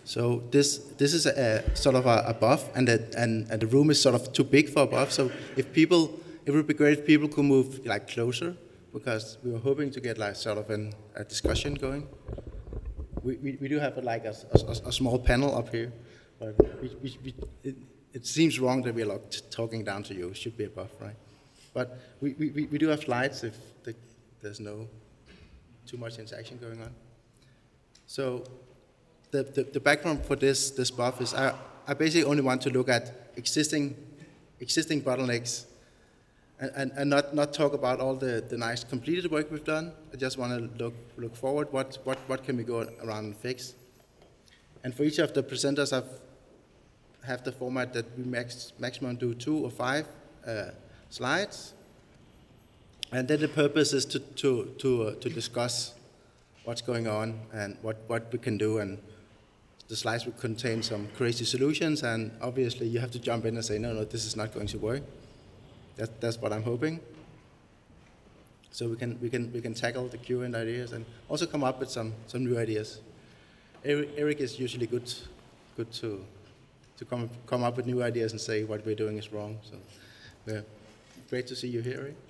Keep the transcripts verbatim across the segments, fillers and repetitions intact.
So this this is a, a sort of a, a B O F, and, a, and and the room is sort of too big for a B O F. So if people, it would be great if people could move like closer, because we were hoping to get like sort of an, a discussion going. We, we we do have like a, a, a small panel up here, but we, we, we, it, it seems wrong that we're like talking down to you. It should be a B O F, right? But we we, we do have slides if the, there's no too much interaction going on. So. The, the, the background for this, this B O F is I, I basically only want to look at existing, existing bottlenecks and, and, and not, not talk about all the, the nice completed work we've done. I just want to look, look forward, what, what, what can we go around and fix. And for each of the presenters, I've have the format that we max, maximum do two or five uh, slides. And then the purpose is to, to, to, uh, to discuss what's going on and what, what we can do, and the slides will contain some crazy solutions, and obviously you have to jump in and say, no, no, this is not going to work. That, that's what I'm hoping. So we can, we can, we can tackle the Q and ideas and also come up with some, some new ideas. Eric, Eric is usually good, good to, to come, come up with new ideas and say what we're doing is wrong. So yeah, great to see you here, Eric.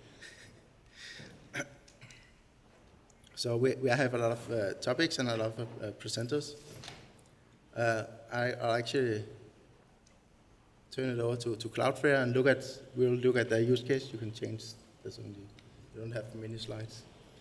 So we, we have a lot of uh, topics and a lot of uh, presenters. Uh, I, I'll actually turn it over to, to Cloudflare and look at, we'll look at the use case. You can change this only. You don't have many slides.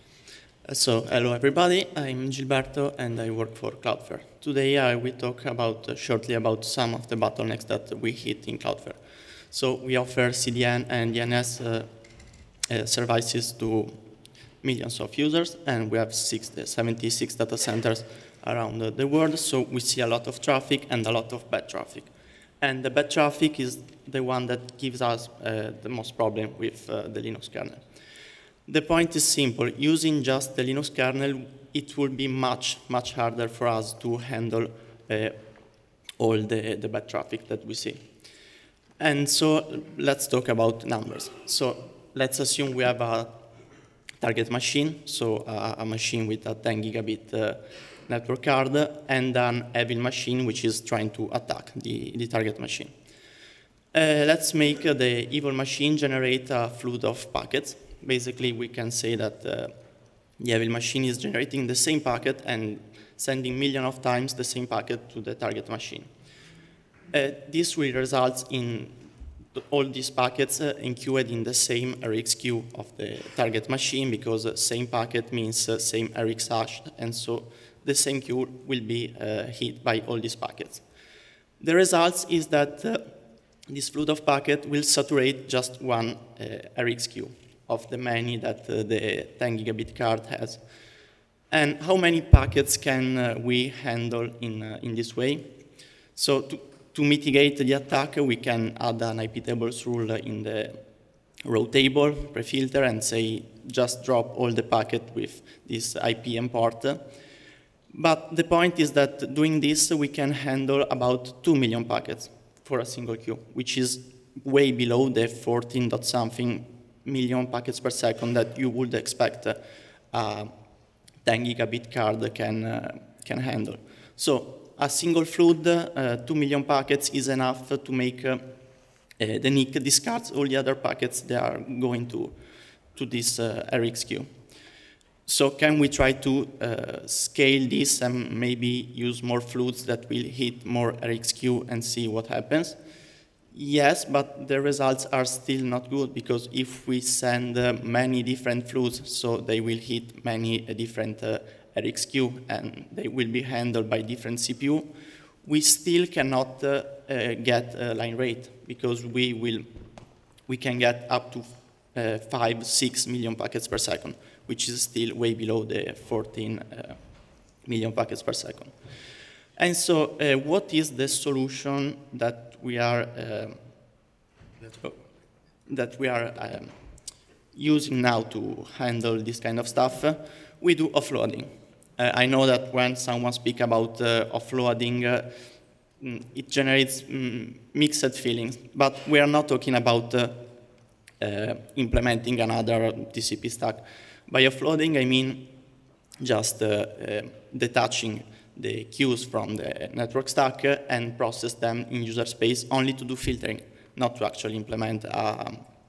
So, hello everybody, I'm Gilberto and I work for Cloudflare. Today I will talk about, uh, shortly about some of the bottlenecks that we hit in Cloudflare. So we offer C D N and D N S uh, uh, services to millions of users, and we have sixty, seventy-six data centers around the, the world, so we see a lot of traffic and a lot of bad traffic. And the bad traffic is the one that gives us uh, the most problem with uh, the Linux kernel. The point is simple. Using just the Linux kernel, it will be much, much harder for us to handle uh, all the, the bad traffic that we see. And so let's talk about numbers. So let's assume we have a target machine, so uh, a machine with a ten gigabit uh, network card, and an evil machine which is trying to attack the, the target machine. Uh, let's make uh, the evil machine generate a flood of packets. Basically, we can say that uh, the evil machine is generating the same packet and sending millions of times the same packet to the target machine. Uh, this will result in all these packets uh, enqueued in the same R X queue of the target machine, because uh, same packet means uh, same R X hash, and so the same queue will be uh, hit by all these packets. The result is that uh, this flood of packet will saturate just one uh, R X queue of the many that uh, the ten gigabit card has. And how many packets can uh, we handle in, uh, in this way? So to, to mitigate the attack, we can add an I P tables rule in the row table, pre-filter, and say just drop all the packet with this I P import. But the point is that doing this, we can handle about two million packets for a single queue, which is way below the fourteen dot something million packets per second that you would expect uh, a ten gigabit card can, uh, can handle. So a single flood, uh, two million packets is enough to make uh, uh, the N I C discards all the other packets that are going to, to this uh, R X queue. So can we try to uh, scale this and maybe use more floods that will hit more R X queue and see what happens? Yes, but the results are still not good, because if we send uh, many different floods, so they will hit many uh, different uh, R X queue and they will be handled by different C P U, we still cannot uh, uh, get a line rate, because we will we can get up to uh, five, six million packets per second, which is still way below the fourteen uh, million packets per second. And so, uh, what is the solution that we are uh, that we are um, using now to handle this kind of stuff? We do offloading. Uh, I know that when someone speaks about uh, offloading, uh, it generates mm, mixed feelings, but we are not talking about uh, uh, implementing another T C P stack. By offloading, I mean just uh, uh, detaching the queues from the network stack uh, and process them in user space only to do filtering, not to actually implement a,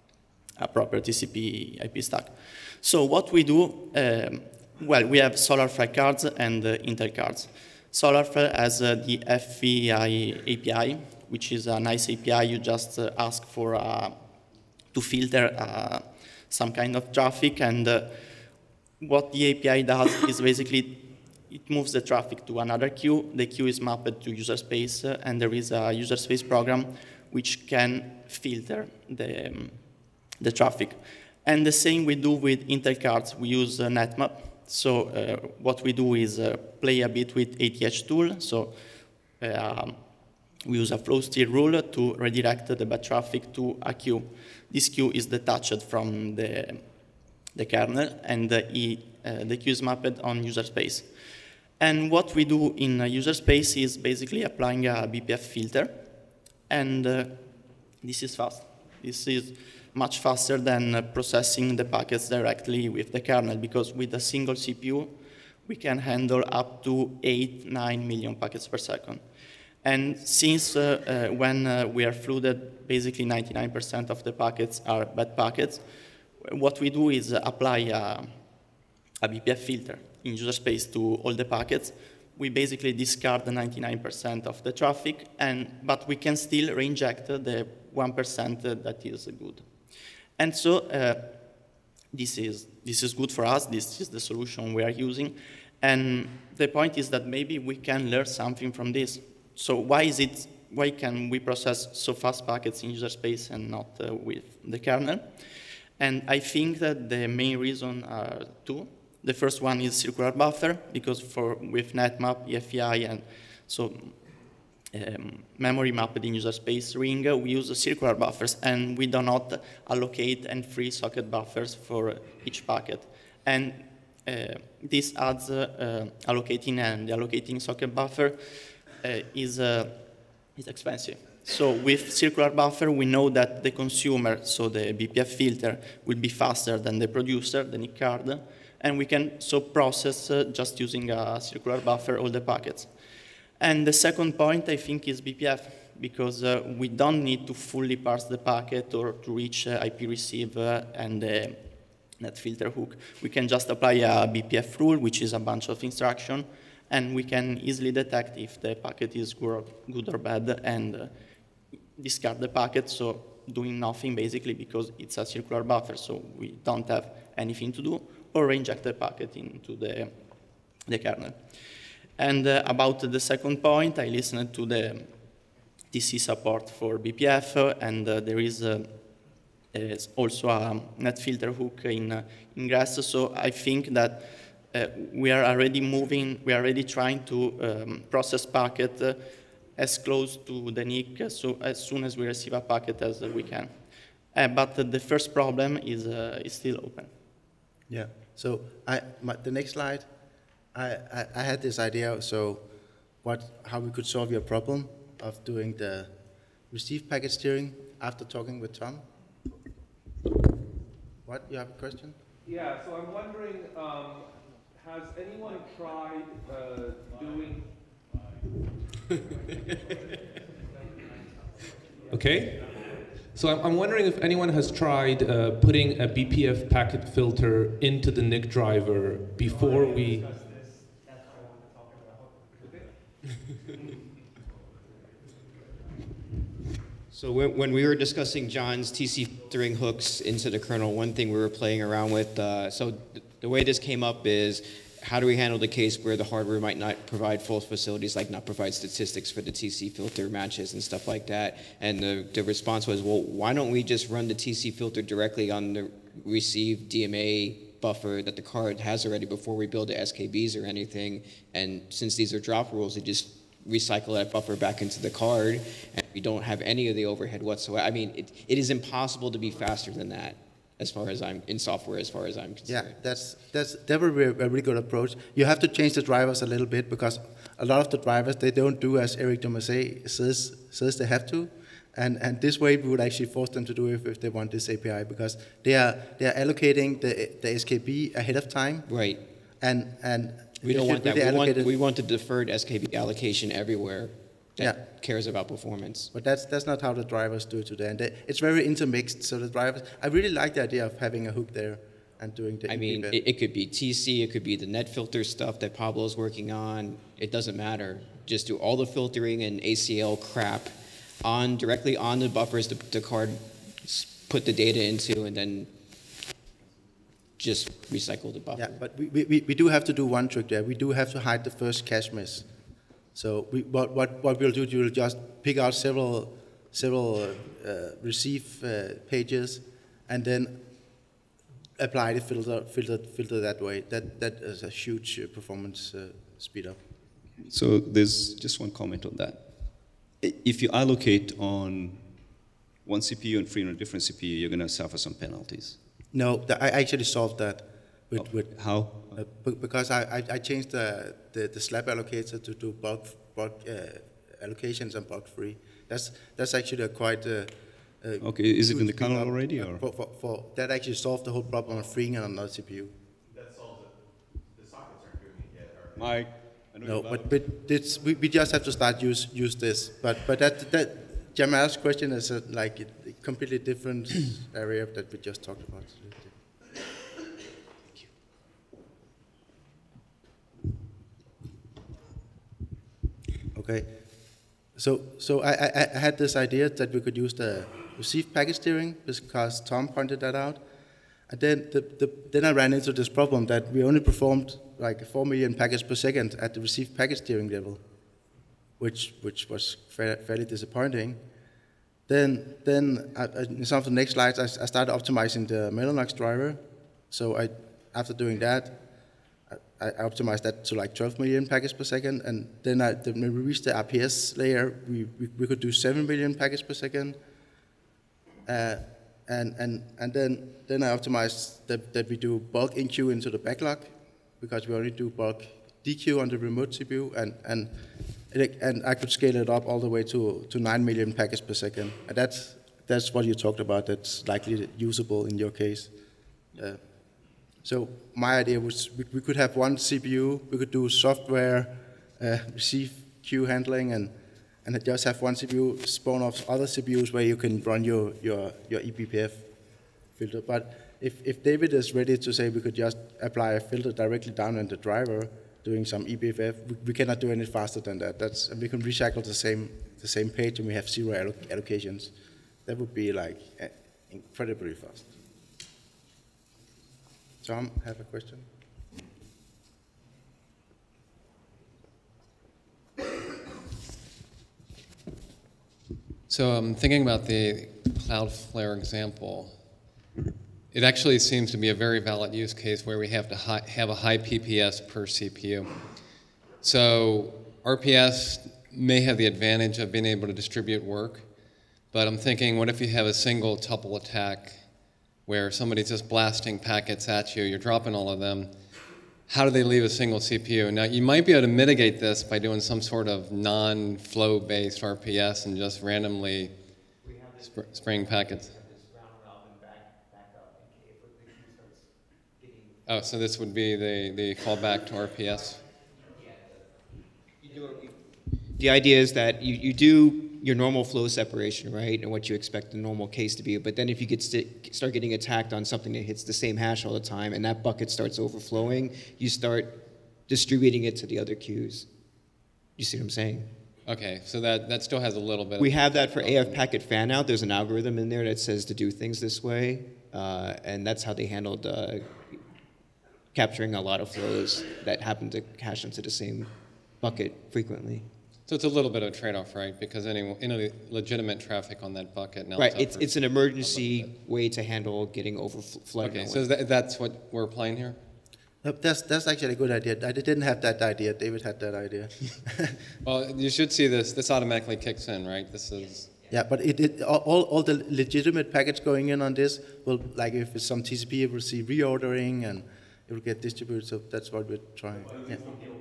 a proper T C P I P stack. So what we do, um, well, we have Solarfire cards and uh, Intel cards. Solarfire has uh, the F V I A P I, which is a nice A P I. You just uh, ask for uh, to filter uh, some kind of traffic, and uh, what the A P I does is basically it moves the traffic to another queue. The queue is mapped to user space, uh, and there is a user space program which can filter the, um, the traffic. And the same we do with Intel cards. We use uh, netmap. So uh, what we do is uh, play a bit with A T H tool. So uh, we use a flow steer rule to redirect the bad traffic to a queue. This queue is detached from the, the kernel, and uh, he, uh, the queue is mapped on user space. And what we do in a user space is basically applying a B P F filter, and uh, this is fast. This is much faster than uh, processing the packets directly with the kernel, because with a single C P U, we can handle up to eight, nine million packets per second. And since uh, uh, when uh, we are flooded, basically ninety-nine percent of the packets are bad packets, what we do is uh, apply a, a B P F filter in user space to all the packets. We basically discard the ninety-nine percent of the traffic, and, but we can still reinject the one percent that is good. And so uh, this, is, this is good for us. This is the solution we are using. And the point is that maybe we can learn something from this. So why is it, why can we process so fast packets in user space and not uh, with the kernel? And I think that the main reason are two. The first one is circular buffer, because for with netmap, E F E I, and so um, memory mapped in user space ring, uh, we use circular buffers, and we do not allocate and free socket buffers for each packet. And uh, this adds uh, uh, allocating and allocating socket buffer uh, is, uh, is expensive. So with circular buffer, we know that the consumer, so the B P F filter, will be faster than the producer, the N I C card, and we can so process uh, just using a circular buffer all the packets. And the second point, I think, is B P F, because uh, we don't need to fully parse the packet or to reach uh, I P receive uh, and the net filter hook. We can just apply a B P F rule, which is a bunch of instructions, and we can easily detect if the packet is good or bad and uh, discard the packet, so doing nothing basically because it's a circular buffer, so we don't have anything to do, or reinject the packet into the, the kernel. And uh, about the second point, I listened to the T C support for B P F, uh, and uh, there is uh, is also a net filter hook in, uh, in Grass, so I think that uh, we are already moving, we are already trying to um, process packet uh, as close to the N I C, so as soon as we receive a packet as we can. Uh, but uh, the first problem is, uh, is still open. Yeah, so I, my, the next slide, I, I, I had this idea, so what, how we could solve your problem of doing the receive packet steering after talking with Tom. What, you have a question? Yeah, so I'm wondering, um, has anyone tried uh, doing... Okay. So I'm, I'm wondering if anyone has tried uh, putting a B P F packet filter into the N I C driver before we... So when, when we were discussing John's T C filtering hooks into the kernel, one thing we were playing around with, uh, so th the way this came up is, how do we handle the case where the hardware might not provide full facilities, like not provide statistics for the T C filter matches and stuff like that? And the, the response was, well, why don't we just run the T C filter directly on the received D M A buffer that the card has already before we build the S K Bs or anything? And since these are drop rules, it just recycle that buffer back into the card, and we don't have any of the overhead whatsoever. I mean, it, it is impossible to be faster than that, as far as I'm in software, as far as I'm concerned. Yeah, that's that's definitely a really good approach. You have to change the drivers a little bit, because a lot of the drivers, they don't do as Eric Domaset says says they have to, and and this way we would actually force them to do it if they want this A P I, because they are they are allocating the the S K B ahead of time. Right. And and We don't should want that. really We want, allocate it- we want the deferred S K B allocation everywhere that Yeah. cares about performance. But that's that's not how the drivers do it today, and they, it's very intermixed. So the drivers, I really like the idea of having a hook there and doing the. I mean, E P F. it, it could be T C, it could be the net filter stuff that Pablo's working on. It doesn't matter. Just do all the filtering and A C L crap on directly on the buffers the, the card s- put the data into, and then just recycle the buffer. Yeah, but we, we, we do have to do one trick there. We do have to hide the first cache miss. So we, what, what, what we'll do, we'll just pick out several, several uh, receive uh, pages and then apply the filter, filter, filter that way. That, that is a huge uh, performance uh, speed up. So there's just one comment on that. I- If you allocate on one C P U and free on a different C P U, you're going to suffer some penalties. No, th- I actually solved that with, Oh, with How? Uh, be- because I, I, I changed the, the, the slab allocator to do bulk, bulk uh, allocations and bulk free. That's, that's actually a quite. Uh, uh, Okay, is it in the huge kernel pickup, already, uh, or? For, for, for, that actually solved the whole problem of freeing on another C P U. That solves it. The sockets aren't doing it yet, are they? Mike? I know No, you're but, loud. but it's, we, we just have to start use, use this. But, but that, that Jamal's question is a, like a completely different area that we just talked about. Okay, so so I, I, I had this idea that we could use the receive packet steering because Tom pointed that out, and then the, the, then I ran into this problem that we only performed like four million packets per second at the receive packet steering level, which which was fa fairly disappointing. Then then I, I, in some of the next slides I, I started optimizing the Mellanox driver, so I after doing that. I optimized that to like twelve million packets per second, and then I, then when we reached the R P S layer, we, we, we could do seven million packets per second. Uh, and and and then then I optimized that, that we do bulk in queue into the backlog, because we only do bulk D Q on the remote C P U, and and it, and I could scale it up all the way to to nine million packets per second. And that's that's what you talked about. That's likely usable in your case. Uh, So my idea was we, we could have one C P U, we could do software, uh, receive queue handling, and, and just have one C P U spawn off other C P Us where you can run your, your, your E P P F filter. But if, if David is ready to say we could just apply a filter directly down in the driver doing some E P P F, we, we cannot do any faster than that. That's, and we can recycle the same, the same page and we have zero alloc allocations. That would be like uh, incredibly fast. Tom, have a question? So I'm thinking about the Cloudflare example. It actually seems to be a very valid use case where we have to hi have a high P P S per C P U. So R P S may have the advantage of being able to distribute work, but I'm thinking, what if you have a single tuple attack where somebody's just blasting packets at you, you're dropping all of them? How do they leave a single C P U? Now, you might be able to mitigate this by doing some sort of non-flow-based R P S and just randomly sp spraying packets. Oh, so this would be the, the fallback to R P S? The idea is that you, you do your normal flow separation, right, and what you expect the normal case to be, but then if you get st start getting attacked on something that hits the same hash all the time and that bucket starts overflowing, you start distributing it to the other queues. You see what I'm saying? Okay, so that, that still has a little bit We of have that for A F packet fan out. There's an algorithm in there that says to do things this way, uh, and that's how they handled uh, capturing a lot of flows that happen to cache into the same bucket frequently. So it's a little bit of a trade-off, right? Because any, any legitimate traffic on that bucket now. Right, it's, it's an emergency way to handle getting overflow. Okay, so that, that's what we're playing here? No, that's, that's actually a good idea. I didn't have that idea. David had that idea. Well, you should see this. This automatically kicks in, right? This is... Yeah, but it, it, all, all the legitimate packets going in on this will, like if it's some T C P, it will see reordering and it will get distributed, so that's what we're trying. Yeah.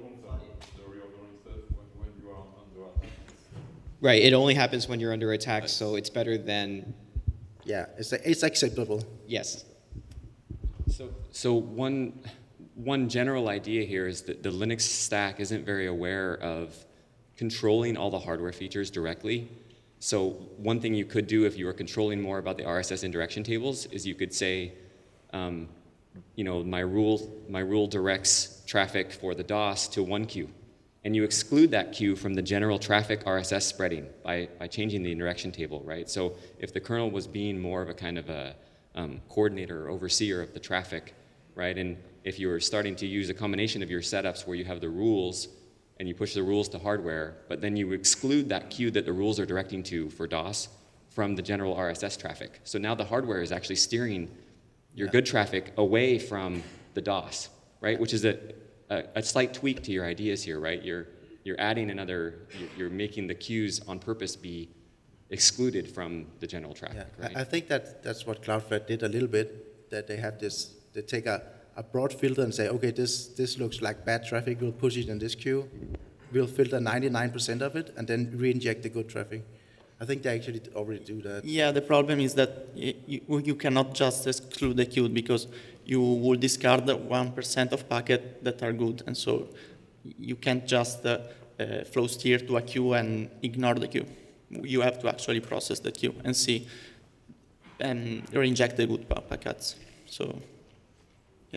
Right, it only happens when you're under attack, so it's better than... Yeah, it's, it's acceptable. Yes. So, so one, one general idea here is that the Linux stack isn't very aware of controlling all the hardware features directly. So one thing you could do if you were controlling more about the R S S indirection tables is you could say, um, you know, my rule, my rule directs traffic for the DOS to one queue. And you exclude that queue from the general traffic R S S spreading by, by changing the indirection table, right? So if the kernel was being more of a kind of a um, coordinator or overseer of the traffic, right? And if you were starting to use a combination of your setups where you have the rules and you push the rules to hardware, but then you exclude that queue that the rules are directing to for DOS from the general R S S traffic. So now the hardware is actually steering your good traffic away from the DOS, right? Which is a, a, a slight tweak to your ideas here, right? You're, you're adding another, you're, you're making the queues on purpose be excluded from the general traffic, yeah. right? I, I think that that's what Cloudflare did a little bit, that they have this, they take a, a broad filter and say, okay, this, this looks like bad traffic, we'll push it in this queue, we'll filter ninety-nine percent of it, and then re-inject the good traffic. I think they actually already do that. Yeah, the problem is that you, you cannot just exclude the queue because you will discard one percent of packets that are good, and so you can't just uh, uh, flow steer to a queue and ignore the queue. You have to actually process the queue and see and re-inject the good packets. So, yeah.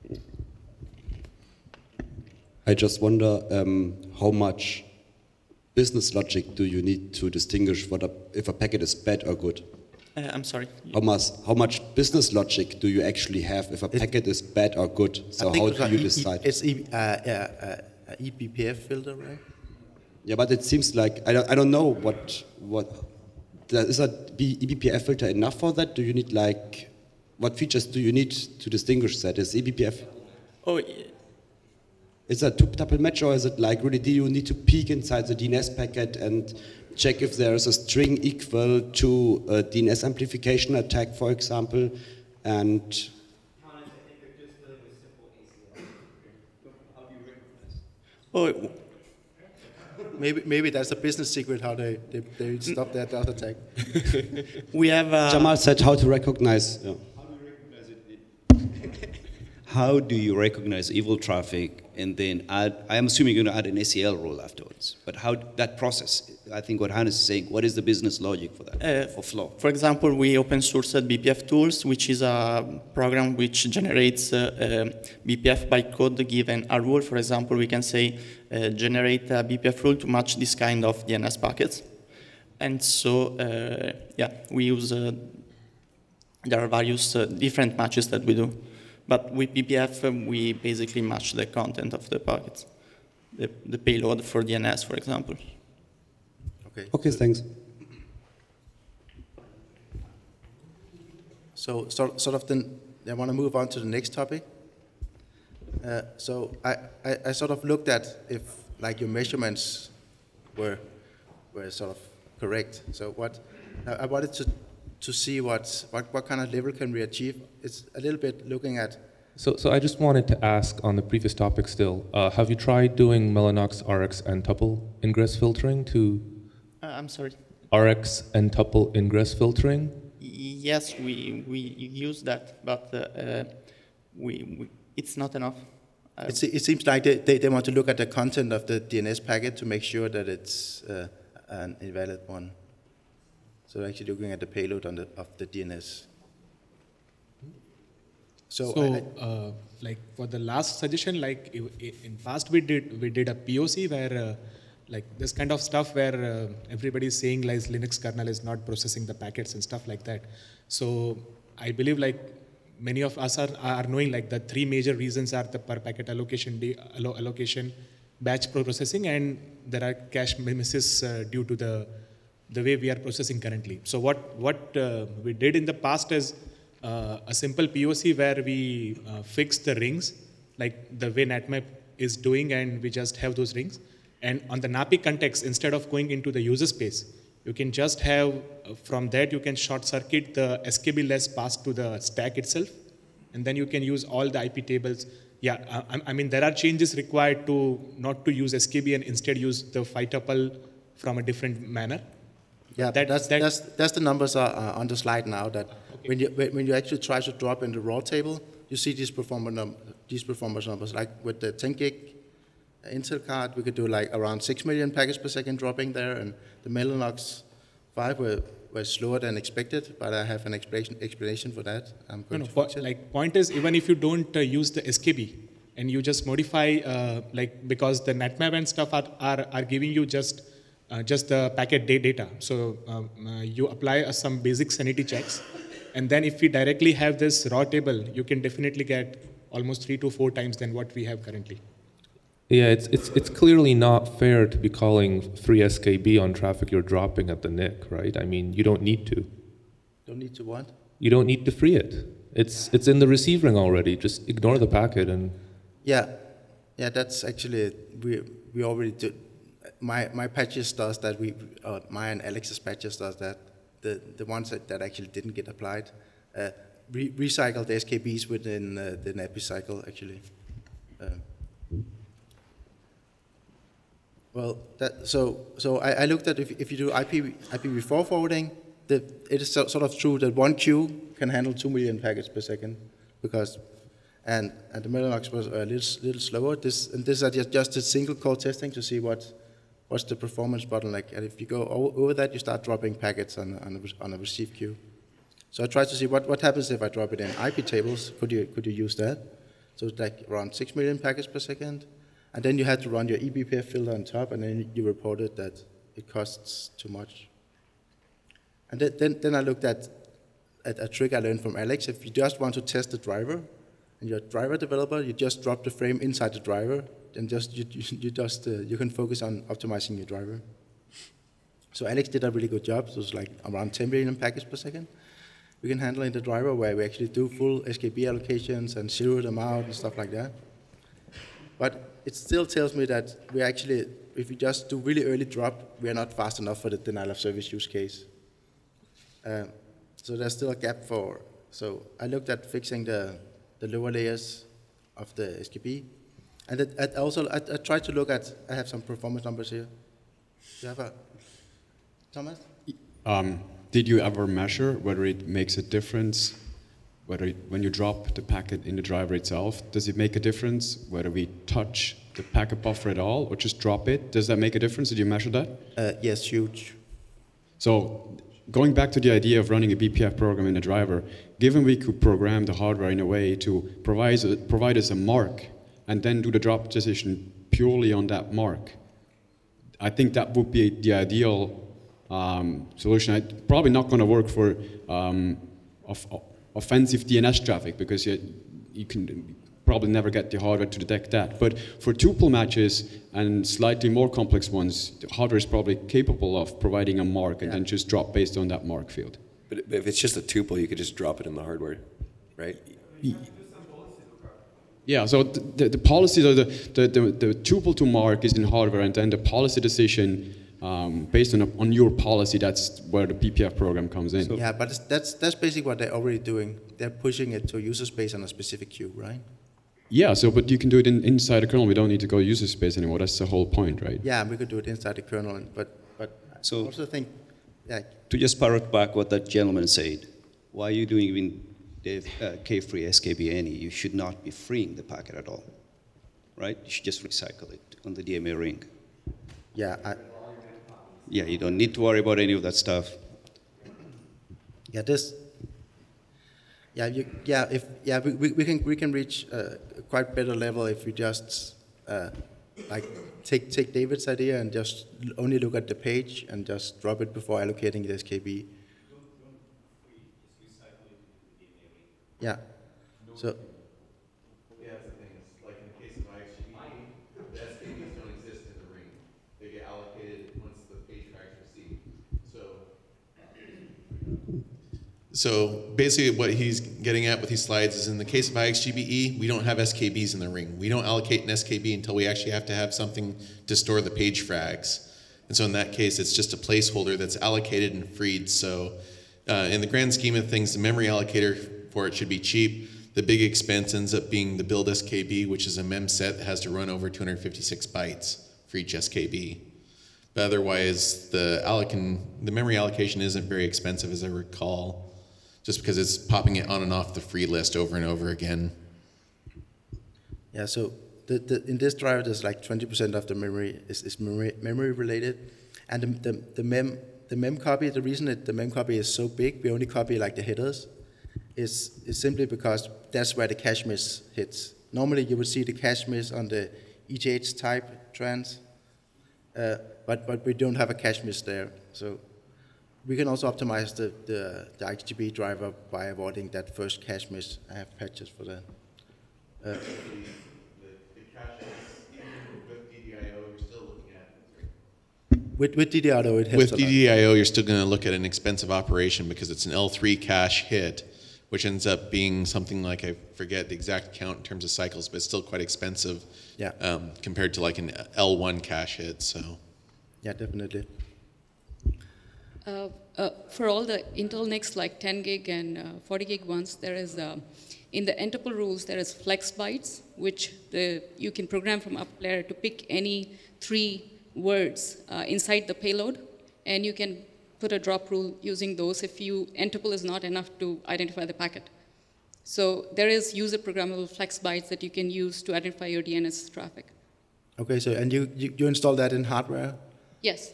I just wonder um, how much business logic do you need to distinguish what a, if a packet is bad or good? Uh, I'm sorry. How much, how much business logic do you actually have if a packet is bad or good? So how do you decide? It's e, uh, uh, uh, E B P F filter, right? Yeah, but it seems like, I don't, I don't know what, what, is a E B P F filter enough for that? Do you need like, what features do you need to distinguish that? Is E B P F? Oh, yeah. Is that two-tuple match, or is it like really, do you need to peek inside the D N S packet and check if there is a string equal to a D N S amplification attack, for example, and... Oh, maybe maybe that's a business secret how they they, they stop their DOS attack. We have. Uh, Jamal said how to recognize. Yeah. How do you recognize evil traffic and then add, I'm assuming you're going to add an A C L rule afterwards, but how that process, I think what Hannes is saying, what is the business logic for that, uh, for Flow? For example, we open sourced B P F tools, which is a program which generates uh, uh, B P F bytecode given a rule. For example, we can say uh, generate a B P F rule to match this kind of D N S packets. And so, uh, yeah, we use, uh, there are various uh, different matches that we do. But with B P F, um, we basically match the content of the packets, the, the payload for D N S, for example. Okay. Okay, thanks. So, so sort of then, I want to move on to the next topic. Uh, so I, I, I sort of looked at if like your measurements were were sort of correct. So what I, I wanted to to see what, what what kind of level can we achieve. It's a little bit looking at. So, so I just wanted to ask on the previous topic still, uh, have you tried doing Mellanox R X and tuple ingress filtering to? Uh, I'm sorry. R X and tuple ingress filtering? Yes, we we use that, but uh, uh, we, we it's not enough. Uh, It, it seems like they, they, they want to look at the content of the D N S packet to make sure that it's uh, an invalid one. So actually looking at the payload on the, of the D N S. So, so I, uh, like for the last suggestion, like in past we did we did a P O C where uh, like this kind of stuff where uh, everybody is saying like Linux kernel is not processing the packets and stuff like that. So I believe like many of us are, are knowing like the three major reasons are the per packet allocation, de allo allocation, batch processing, and there are cache misses uh, due to the the way we are processing currently. So what what uh, we did in the past is uh, a simple P O C where we uh, fix the rings like the way NatMap is doing, and we just have those rings. And on the N A P I context, instead of going into the user space, you can just have, uh, from that you can short circuit the S K B-less pass to the stack itself, and then you can use all the I P tables. Yeah, I, I mean, there are changes required to not to use S K B and instead use the five tuple from a different manner. Yeah, that, that's, that, that's, that's the numbers are uh, on the slide now, that okay. when, you, when you actually try to drop in the raw table, you see these performance, num these performance numbers. Like with the ten gig Intel card, we could do like around six million packets per second dropping there, and the Mellanox five were, were slower than expected, but I have an explanation, explanation for that. I'm going no, to no, fix it. Like point is, even if you don't uh, use the S K B and you just modify, uh, like because the netmap and stuff are, are, are giving you just uh, just the packet day data. So um, uh, you apply uh, some basic sanity checks, and then if we directly have this raw table, you can definitely get almost three to four times than what we have currently. Yeah, it's, it's, it's clearly not fair to be calling free S K B on traffic you're dropping at the N I C, right? I mean, you don't need to. Don't need to what? You don't need to free it. It's, it's in the receive ring already. Just ignore the packet and... Yeah, yeah, that's actually, we, we already do. My, my patches does that, we, uh, my and Alex's patches does that. The, the ones that, that actually didn't get applied, uh, re recycle the S K Bs within uh, the N A P I cycle, actually. Uh, Well, that, so so I, I looked at if, if you do I P v four forwarding, the, it is so, sort of true that one queue can handle two million packets per second, because and and the Mellanox was a little little slower. This and this is just just a single core testing to see what what's the performance bottleneck. And if you go over that, you start dropping packets on on a, on a receive queue. So I tried to see what what happens if I drop it in I P tables. Could you could you use that? So it's like around six million packets per second. And then you had to run your E B P F filter on top, and then you reported that it costs too much. And then, then I looked at, at a trick I learned from Alex. If you just want to test the driver, and you're a driver developer, you just drop the frame inside the driver, and just you, you, you just uh, you can focus on optimizing your driver. So Alex did a really good job. So it was like around ten million packets per second. We can handle in the driver where we actually do full S K B allocations and zero them out and stuff like that. But it still tells me that we actually, if we just do really early drop, we are not fast enough for the denial of service use case. Um, so there's still a gap for, so I looked at fixing the, the lower layers of the S K B. And it, it also, I, I tried to look at, I have some performance numbers here. Do you have a, Thomas? Um, did you ever measure whether it makes a difference? Whether it, when you drop the packet in the driver itself, does it make a difference whether we touch the packet buffer at all or just drop it? Does that make a difference? Did you measure that? Uh, yes, huge. So going back to the idea of running a B P F program in the driver, given we could program the hardware in a way to provide, provide us a mark and then do the drop decision purely on that mark, I think that would be the ideal um, solution. It's probably not going to work for um, of, of offensive D N S traffic, because you, you can probably never get the hardware to detect that. But for tuple matches and slightly more complex ones, the hardware is probably capable of providing a mark and yeah. then just drop based on that mark field. But if it's just a tuple, you could just drop it in the hardware, right? Yeah, so the, the, the policy, the, the, the, the tuple to mark is in hardware, and then the policy decision Um, based on, a, on your policy, that's where the B P F program comes in. So yeah, but it's, that's, that's basically what they're already doing. They're pushing it to user space on a specific queue, right? Yeah, so but you can do it in, inside the kernel. We don't need to go user space anymore. That's the whole point, right? Yeah, we could do it inside the kernel, but, but so I also think, yeah. To just parrot back what that gentleman said, why are you doing even the uh, K-free S K B any? You should not be freeing the packet at all, right? You should just recycle it on the D M A ring. Yeah, I, Yeah, you don't need to worry about any of that stuff. Yeah, this. Yeah, you, yeah. If yeah, we, we, we can we can reach a quite better level if we just uh, like take take David's idea and just only look at the page and just drop it before allocating the S K B. Yeah. So. Yeah, that's the thing. It's like in the case of I X G B, the S K Bs don't exist in the ring. They get allocated once the page tracks received. So. So basically what he's getting at with these slides is in the case of I X G B E, we don't have S K Bs in the ring. We don't allocate an S K B until we actually have to have something to store the page frags. And so in that case, it's just a placeholder that's allocated and freed. So uh, in the grand scheme of things, the memory allocator for it should be cheap. The big expense ends up being the build S K B, which is a mem set that has to run over two hundred fifty-six bytes for each S K B. But otherwise, the, allocin, the memory allocation isn't very expensive, as I recall, just because it's popping it on and off the free list over and over again. Yeah, so the, the, in this driver, there's like twenty percent of the memory is, is memory, memory related. And the, the, the, mem, the mem copy, the reason that the mem copy is so big, we only copy like the headers, is, is simply because that's where the cache miss hits. Normally you would see the cache miss on the E T H type trans, uh, but, but we don't have a cache miss there. So we can also optimize the, the, the X G B driver by avoiding that first cache miss. I have patches for that. Uh, With, with D D I O, it helps With a lot. D D I O, you're still going to look at an expensive operation because it's an L three cache hit, which ends up being something like, I forget the exact count in terms of cycles, but it's still quite expensive yeah. um, compared to like an L one cache hit. So, yeah, definitely. Uh, uh, for all the Intel N I Cs like ten gig and uh, forty gig ones, there is uh, in the N-tuple rules there is flex bytes, which the you can program from up layer to pick any three words uh, inside the payload, and you can put a drop rule using those if you N-tuple is not enough to identify the packet. So there is user programmable flex bytes that you can use to identify your D N S traffic. Okay, so and you, you, you install that in hardware? Yes.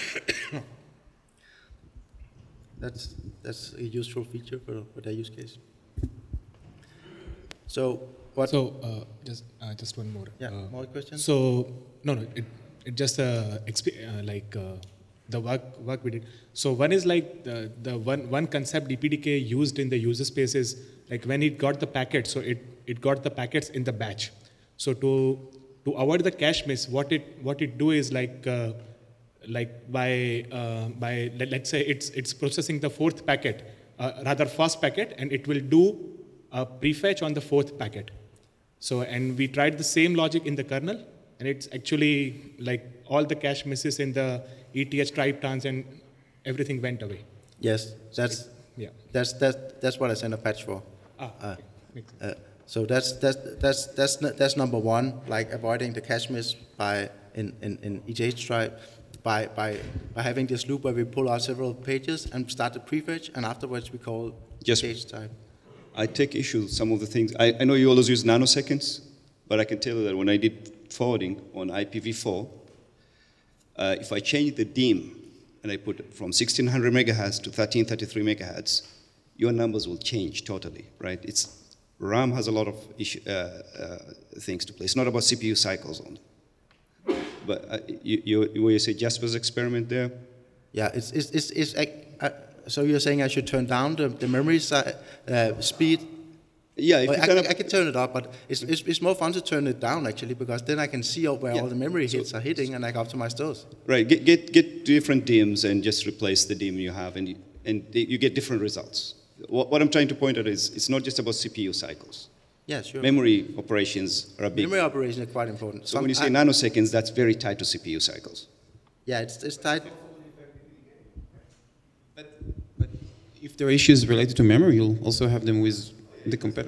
That's that's a useful feature for, for that use case. So what? So uh, just uh, just one more. Yeah, uh, more questions. So no, no, it it just uh, exp uh, like uh, the work work we did. So one is like the the one one concept D P D K used in the user space is like when it got the packet, so it it got the packets in the batch. So to to avoid the cache miss, what it what it do is like. Uh, like by uh, by let, let's say it's it's processing the fourth packet, uh, rather fast packet, and it will do a prefetch on the fourth packet. So and we tried the same logic in the kernel, and it's actually like all the cache misses in the E T H type trans and everything went away. Yes, that's yeah. That's that's that's what I sent a patch for. Ah, uh, okay. uh, so that's that's that's that's that's number one, like avoiding the cache miss by in in, in E T H type. By, by, by having this loop where we pull out several pages and start the prefetch, and afterwards we call Jesper, page type. I take issue with some of the things. I, I know you always use nanoseconds, but I can tell you that when I did forwarding on I P v four, uh, if I change the D I M and I put it from sixteen hundred megahertz to thirteen thirty-three megahertz, your numbers will change totally, right? It's, RAM has a lot of issue, uh, uh, things to play. It's not about C P U cycles only. But uh, you, you, when you say Jesper's experiment there? Yeah, it's, it's, it's, it's uh, so you're saying I should turn down the, the memory si uh, speed? Yeah, if well, you I, turn I, up, I can turn it up, but it's, it's, it's more fun to turn it down actually, because then I can see where yeah, all the memory hits so, are hitting and I can optimize those. Right, get, get, get different D I Ms and just replace the D I M you have, and you, and you get different results. What, what I'm trying to point out is it's not just about C P U cycles. Yeah, sure. Memory operations are a big. Memory operations are quite important. So Some, when you say I, nanoseconds, that's very tied to C P U cycles. Yeah, it's, it's tied. But, but if there are issues related to memory, you'll also have them with the competitor.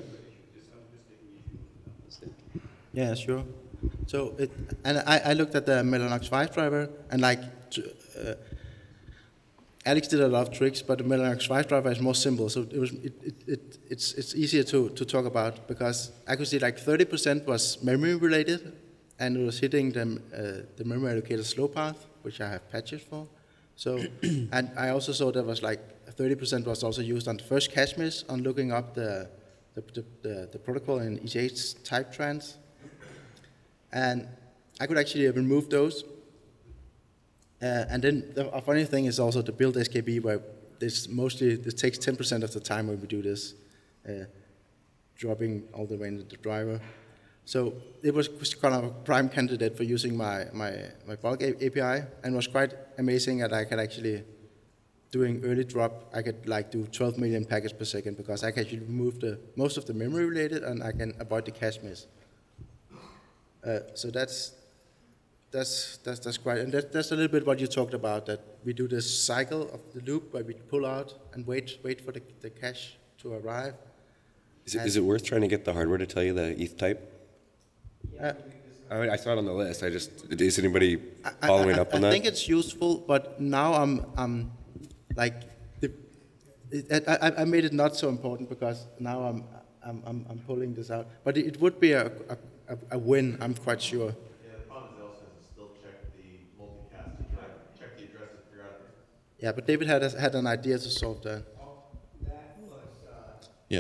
Yeah, sure. So it, and I, I looked at the Mellanox five driver, and like uh, Alex did a lot of tricks, but the Mellanox five driver is more simple, so it was it, it, it it's it's easier to to talk about, because I could see like thirty percent was memory related, and it was hitting the uh, the memory allocated slow path, which I have patches for. So and I also saw there was like thirty percent was also used on the first cache miss on looking up the the the, the, the protocol in E T H type trans, and I could actually remove those. Uh, and then the a funny thing is also the build S K B, where this mostly this takes ten percent of the time when we do this, uh, dropping all the way into the driver. So it was kind of a prime candidate for using my my my bulk A P I, and was quite amazing that I could actually, doing early drop, I could like do twelve million packets per second, because I can actually remove the most of the memory related, and I can avoid the cache miss. Uh, so that's. That's, that's, that's quite, and that, that's a little bit what you talked about, that we do this cycle of the loop where we pull out and wait wait for the, the cache to arrive. Is it, is it worth trying to get the hardware to tell you the E T H type? Uh, I, mean, I saw it on the list. I just, is anybody following I, I, up on I that? I think it's useful, but now I'm, I'm like, the, it, I, I made it not so important, because now I'm, I'm, I'm, I'm pulling this out. But it, it would be a, a a, a win, I'm quite sure. Yeah, the problem is it also has to still check the multicast to try to check the address to figure out. Yeah, but David had a, had an idea to solve that. Yeah.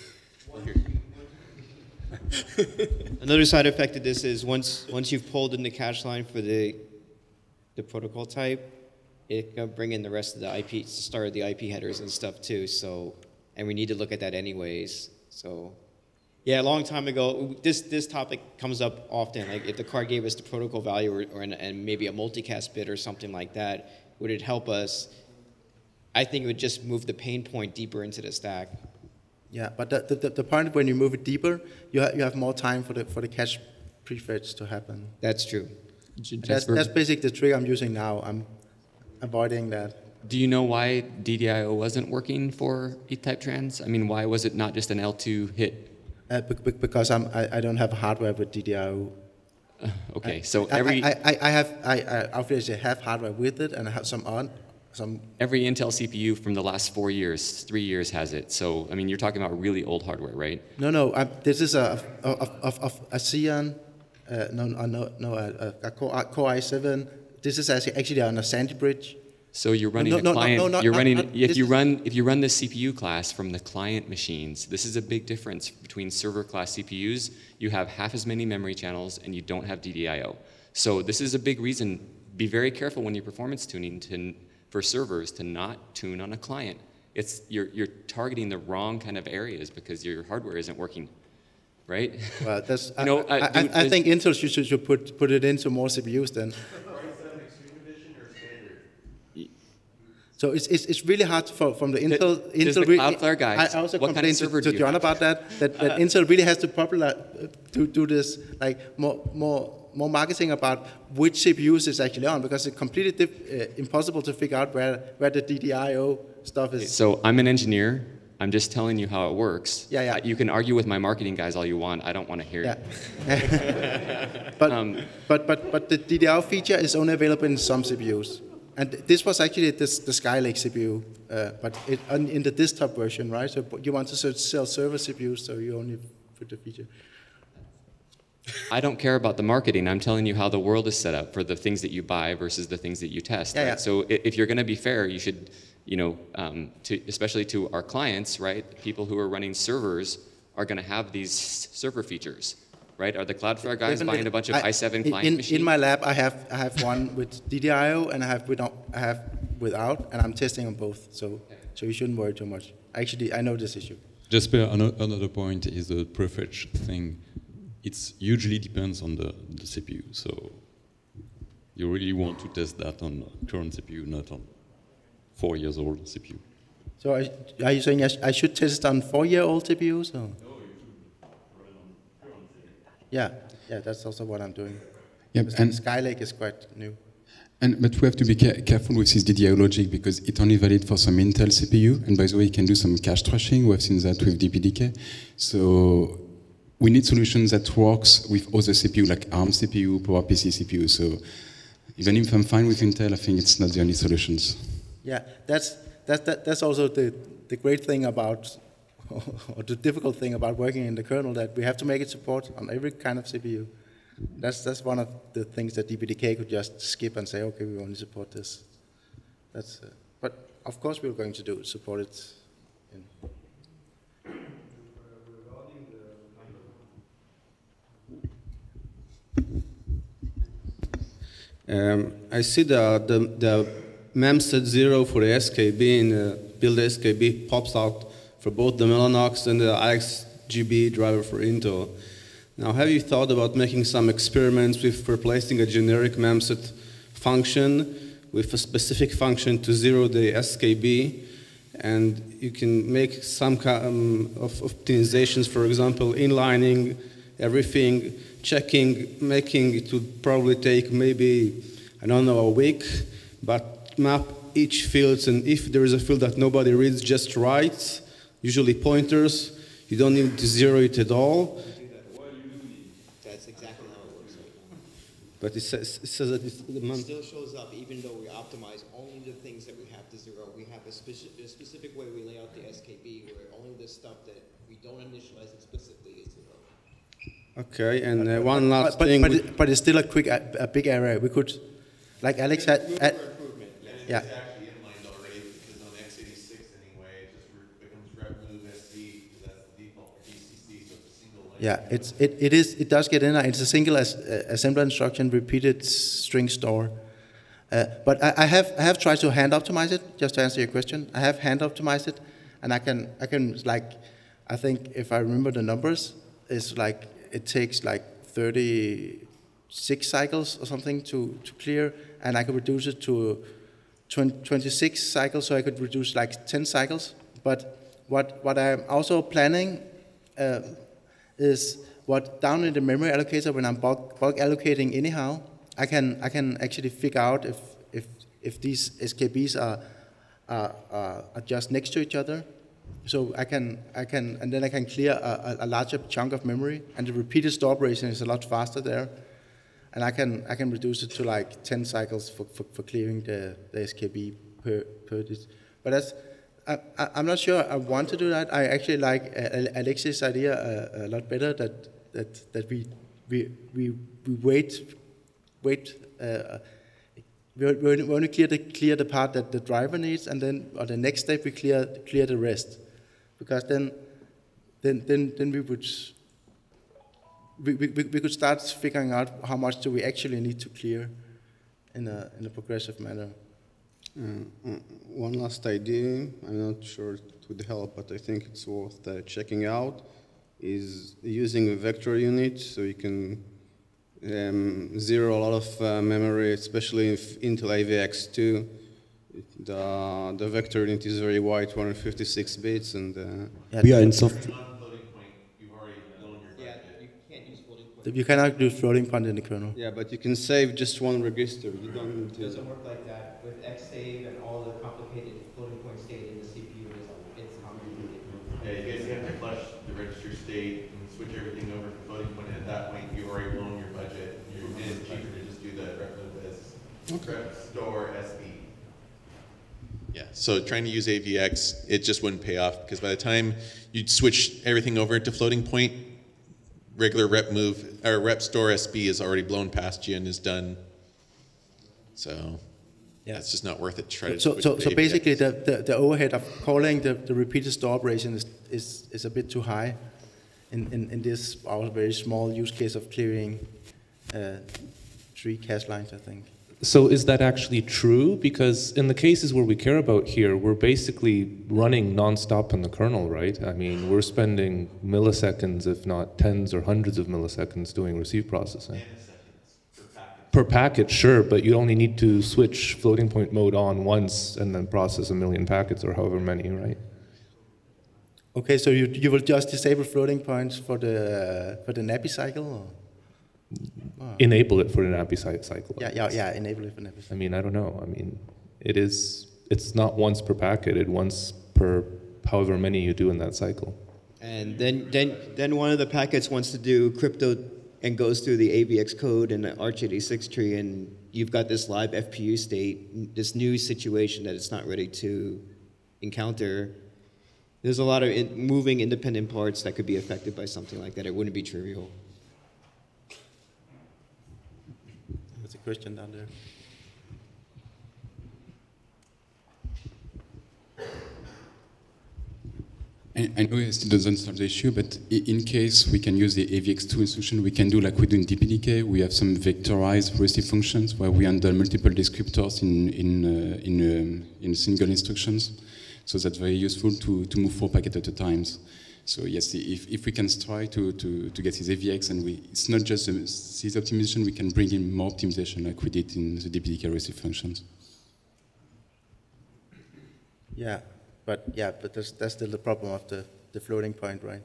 Another side effect of this is once once you've pulled in the cache line for the the protocol type, it can bring in the rest of the I P, start the I P headers and stuff too. So, and we need to look at that anyways. So, yeah, a long time ago, this this topic comes up often. Like if the card gave us the protocol value or, or an, and maybe a multicast bit or something like that, would it help us? I think it would just move the pain point deeper into the stack. Yeah, but the, the, the point when you move it deeper, you, ha you have more time for the, for the cache prefetch to happen. That's true. That's, that's basically the trick I'm using now. I'm avoiding that. Do you know why D D I O wasn't working for E-type trans? I mean, why was it not just an L two hit? Uh, because I'm, I, I don't have hardware with D D I O. Uh, okay, so I, every... I, I, I have, I, I obviously have hardware with it, and I have some on. Some Every Intel C P U from the last four years, three years has it. So, I mean, you're talking about really old hardware, right? No, no. I, this is a a, a, a, a Xeon, uh, no, no, no, a, a Core, Core i seven. This is actually on a Sandy Bridge. So you're running no, a no, client. No, no, no, you're not, running. not, if you is, run, if you run the C P U class from the client machines, this is a big difference between server class C P Us. You have half as many memory channels, and you don't have D D I O. So this is a big reason. Be very careful when you're performance tuning to. For servers to not tune on a client. It's, you're, you're targeting the wrong kind of areas because your hardware isn't working, right? Well, that's, you know, I, uh, I, dude, I think Intel should, should put, put it into more C P Us then. So it's, it's, it's really hard for, from the Intel... The, Intel the Cloudflare guys, I also what kind of complained server to, do to you John have? about that, that, that Intel really has to popular, to do this, like more, more, more marketing about which C P Us it's actually on, because it's completely diff, uh, impossible to figure out where, where the D D I O stuff is. So I'm an engineer. I'm just telling you how it works. Yeah, yeah. Uh, You can argue with my marketing guys all you want. I don't want to hear Yeah. it. but, um, but, but, but the D D I O feature is only available in some C P Us. And this was actually this, the Skylake C P U, uh, but it, in the desktop version, right? So you want to sell server C P Us, so you only put the feature. I don't care about the marketing. I'm telling you how the world is set up for the things that you buy versus the things that you test. Yeah, right? yeah. So i- if you're going to be fair, you should, you know, um, to, especially to our clients, right? People who are running servers are going to have these server features, right? Are the Cloudflare guys Even buying with- a bunch of I- i seven in- client in, machines? in my lab, I have I have one with D D I O and I have without, I have without, and I'm testing on both. So so you shouldn't worry too much. Actually, I know this issue. Jesper, ano- another point is the prefetch thing. It usually depends on the, the C P U, so you really want to test that on current C P U, not on four years old C P U. So are, are you saying I, sh I should test on four-year-old C P Us? Or? Yeah, yeah, that's also what I'm doing. Yep, Because and Skylake is quite new. And, but we have to be ca careful with this D D I O logic because it's only valid for some Intel C P U, and by the way, it can do some cache thrashing. We have seen that with D P D K. So we need solutions that works with other C P U like ARM C P U, PowerPC C P U. So even if I'm fine with Intel, I think it's not the only solutions. Yeah, that's that, that that's also the the great thing about, or the difficult thing about working in the kernel, that we have to make it support on every kind of C P U. That's that's one of the things that D P D K could just skip and say, okay, we only support this. That's, uh, but of course we're going to do support it. In. Um, I see the, the, the mem set zero for the S K B in the build S K B pops out for both the Mellanox and the I X G B driver for Intel. Now, have you thought about making some experiments with replacing a generic memset function with a specific function to zero the S K B? And you can make some kind um, of optimizations, for example, inlining everything, checking, making it would probably take maybe, I don't know, a week, but map each field, and if there is a field that nobody reads, just writes, usually pointers, you don't need to zero it at all. That's exactly how it works. But it says, it says that it's, the It mem still shows up even though we optimize only the things that we have to zero. We have a, speci a specific way we lay out the S K B where only the stuff that we don't initialize explicitly is zero. Okay, and uh, one last but, thing. But, it, but it's still a quick, a, a big area. We could, like Alex had, had yeah. It's actually inlined already because on x eighty-six anyway, it just becomes rep move S D because that's the default for D C C, so it's a single line. Yeah, it's it, it is it does get in. It's a single as, uh, assembler instruction, repeated string store. Uh, but I, I have I have tried to hand optimize it. Just to answer your question, I have hand optimized it, and I can I can like, I think if I remember the numbers, it's like it takes like thirty-six cycles or something to to clear, and I could reduce it to twenty-six cycles, so I could reduce like ten cycles. But what what I'm also planning uh, is what down in the memory allocator when I'm bulk, bulk allocating anyhow. I can I can actually figure out if if if these S K Bs are are, are, are just next to each other, so I can I can and then I can clear a, a larger chunk of memory, and the repeated store operation is a lot faster there, and I can I can reduce it to like ten cycles for, for, for clearing the, the S K B per per this. But that's I, I, I'm not sure I want to do that. I actually like uh, Alex's idea a, a lot better. That that that we we we, we wait. Wait, uh, we, we only clear the clear the part that the driver needs, and then on the next step we clear clear the rest, because then then then then we would we, we, we could start figuring out how much do we actually need to clear in a in a progressive manner. Uh, one last idea. I'm not sure it would help, but I think it's worth uh, checking out. Is using a vector unit, so you can Um, zero a lot of uh, memory, especially if Intel A V X two. The, the vector unit is very wide, two hundred fifty-six bits, and uh, yeah, we are in soft. You cannot do floating point in the kernel. Yeah, but you can save just one register. You don't need to. It doesn't work like that with Xsave and all the complicated floating point state in the C P U. It's complicated. Yeah, you guys have to flush the register state and switch everything over to floating point, and at that point you've already blown your budget. You're, and it's cheaper to just do the rep move as Okay. rep store S B. Yeah, so trying to use A V X, it just wouldn't pay off because by the time you'd switch everything over to floating point, regular rep move or rep store S B is already blown past you and is done. So yeah, it's just not worth it to try to So switch so to so A V X. basically the, the, the overhead of calling the, the repeated store operation is, is is a bit too high in, in, in this our very small use case of clearing uh, three cache lines, I think. So is that actually true? Because in the cases where we care about here, we're basically running nonstop in the kernel, right? I mean, we're spending milliseconds, if not tens or hundreds of milliseconds doing receive processing. Per packet, sure, but you only need to switch floating point mode on once and then process a million packets or however many, right? Okay, so you you will just disable floating points for the uh, for the nappy cycle? Or? Oh. Enable it for an nappy cycle. Yeah, yeah, yeah. Enable it for nappy cycle. I mean, I don't know. I mean, it is. It's not once per packet. It's once per however many you do in that cycle. And then, then, then one of the packets wants to do crypto and goes through the A V X code and the Arch eighty-six tree, and you've got this live F P U state, this new situation that it's not ready to encounter. There's a lot of in, moving independent parts that could be affected by something like that. It wouldn't be trivial. There's a question down there. I know it still doesn't solve the issue, but in case we can use the A V X two instruction, we can do like we do in D P D K. We have some vectorized receive functions where we handle multiple descriptors in in uh, in um, in single instructions. So that's very useful to to move four packets at a time. So yes, if if we can try to to to get this A V X, and we it's not just this optimization, we can bring in more optimization like we did in the D P D K receive functions. Yeah. But yeah, but that's, that's still the problem of the, the floating point, right?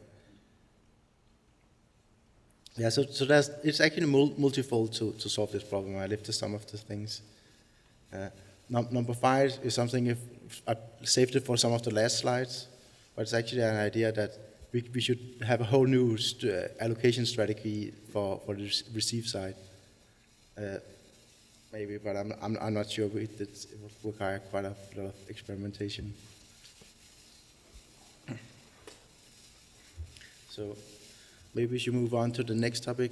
Yeah, so so that's it's actually mul multifold to, to solve this problem. I lifted some of the things. Uh, num number five is something if I saved it for some of the last slides, but it's actually an idea that we we should have a whole new st allocation strategy for for the receive side. Uh, maybe, but I'm I'm I'm not sure. It, it will require quite a lot of experimentation. So, maybe we should move on to the next topic.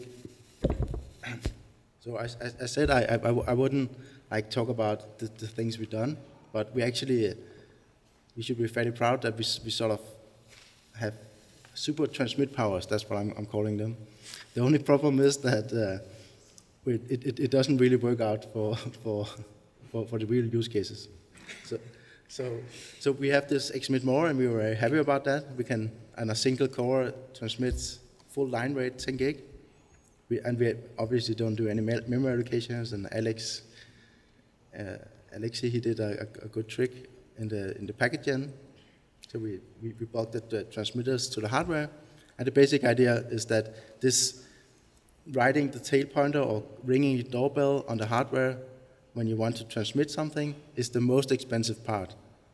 So as I, I said, I, I, I wouldn't like talk about the, the things we've done, but we actually, uh, we should be fairly proud that we, we sort of have super transmit powers. That's what I'm, I'm calling them. The only problem is that uh, it, it, it doesn't really work out for, for, for, for the real use cases. So, so, so we have this X M I T more, and we were very happy about that. We can, on a single core, transmit full line rate, ten gig. We, and we obviously don't do any memory allocations. And Alex, uh, Alexei, he did a, a, a good trick in the in the packet gen. So we we, we bulked the transmitters to the hardware, and the basic idea is that this writing the tail pointer or ringing your doorbell on the hardware when you want to transmit something is the most expensive part.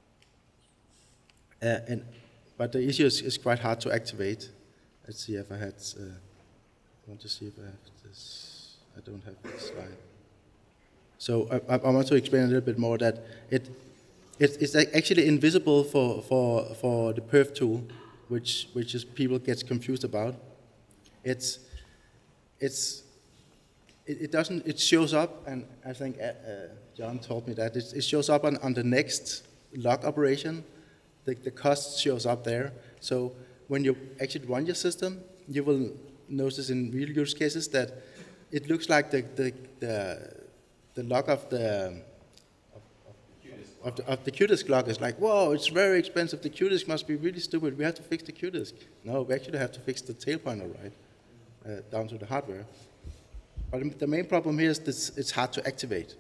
Uh, and but the issue is, is quite hard to activate. Let's see if I had. Uh, I want to see if I have this. I don't have this slide. So I, I want to explain a little bit more that it, it it's actually invisible for for for the perf tool, which which is people get confused about. It's it's it, it doesn't it shows up, and I think uh, John told me that it, it shows up on, on the next log operation. The the cost shows up there. So when you actually run your system, you will notice in real use cases that it looks like the the the, the log of the of, of, the, of the Q-disk log is like, whoa, it's very expensive. The Q-disk must be really stupid. We have to fix the Q-disk. No, we actually have to fix the tail pointer, right, uh, down to the hardware. But the main problem here is that it's hard to activate.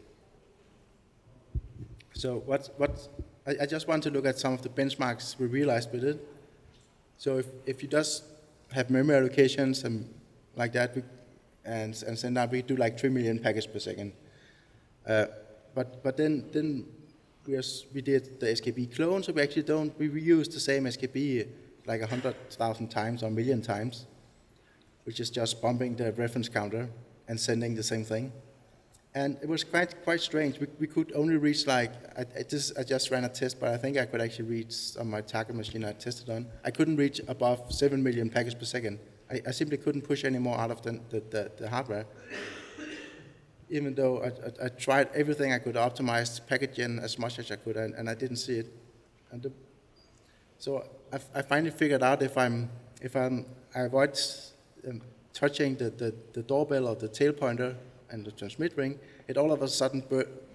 So what what I, I just want to look at some of the benchmarks we realized with it. So if if you just have memory allocations and like that, we, and and send out, we do like three million packets per second. Uh, but but then then we are, we did the S K B clone, so we actually don't we reuse the same S K B like a hundred thousand times or a million times, which is just bumping the reference counter and sending the same thing. And it was quite quite strange. We we could only reach like I, I just I just ran a test, but I think I could actually reach on my target machine I tested on. I couldn't reach above seven million packets per second. I, I simply couldn't push any more out of the the, the, the hardware. Even though I, I, I tried everything I could optimize packet gen as much as I could, and, and I didn't see it. And the, so I, I finally figured out if I'm if I'm I avoid um, touching the, the the doorbell or the tail pointer and the transmit ring, it all of a sudden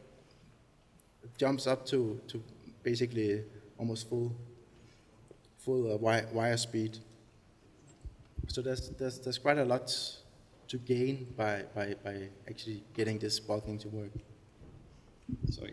jumps up to, to basically almost full full uh, wire, wire speed. So there's, there's there's quite a lot to gain by by, by actually getting this bulking to work. Sorry,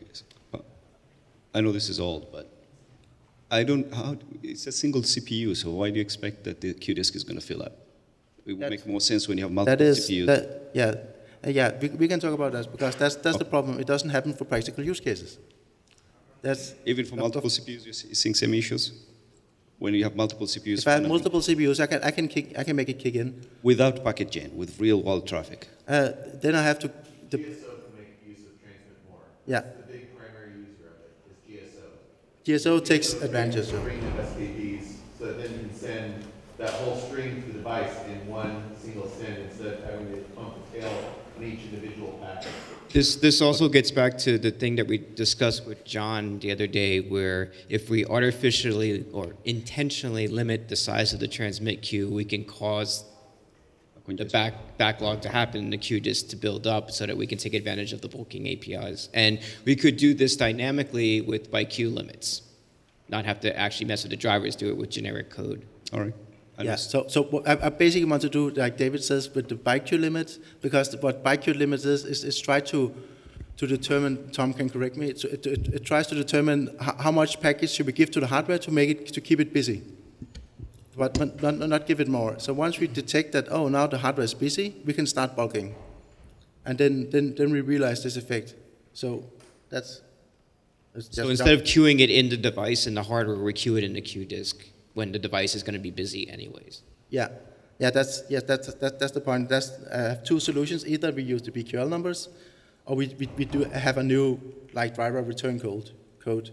I know this is old, but I don't. How, it's a single C P U, so why do you expect that the Q-disk is going to fill up? It would that, make more sense when you have multiple that is, C P Us. That, yeah. Uh, yeah, we, we can talk about that because that's that's okay. The problem. It doesn't happen for practical use cases. That's even for multiple C P Us, you're seeing same issues. When you have multiple C P Us, if I have multiple C P Us, I can I can kick I can make it kick in without packet gen, with real world traffic. Uh, then I have to. The, G S O can make use of transmit more. Yeah. The big primary user of it is G S O. G S O takes G S O advantage of string of S K Bs, so that then you can send that whole string to the device in one single send instead of having to pump the tail on each individual packet. This, this also gets back to the thing that we discussed with John the other day, where if we artificially or intentionally limit the size of the transmit queue, we can cause the back, backlog to happen and the queue just to build up so that we can take advantage of the bulking A P Is. And we could do this dynamically with by queue limits, not have to actually mess with the drivers, do it with generic code. All right. Yeah, so, so what I, I basically want to do, like David says, with the byte queue limits, because what byte queue limits is, is, is try to, to determine, Tom can correct me, it, it, it, it tries to determine how, how much package should we give to the hardware to make it, to keep it busy, but not, not give it more. So once we detect that, oh, now the hardware is busy, we can start bulking. And then, then, then we realize this effect. So that's, that's So instead of queuing it in the device and the hardware, we queue it in the queue disk when the device is going to be busy anyways. Yeah, yeah, that's yes, that's that, that's the point. That's uh, two solutions. Either we use the B Q L numbers, or we, we we do have a new like driver return code code.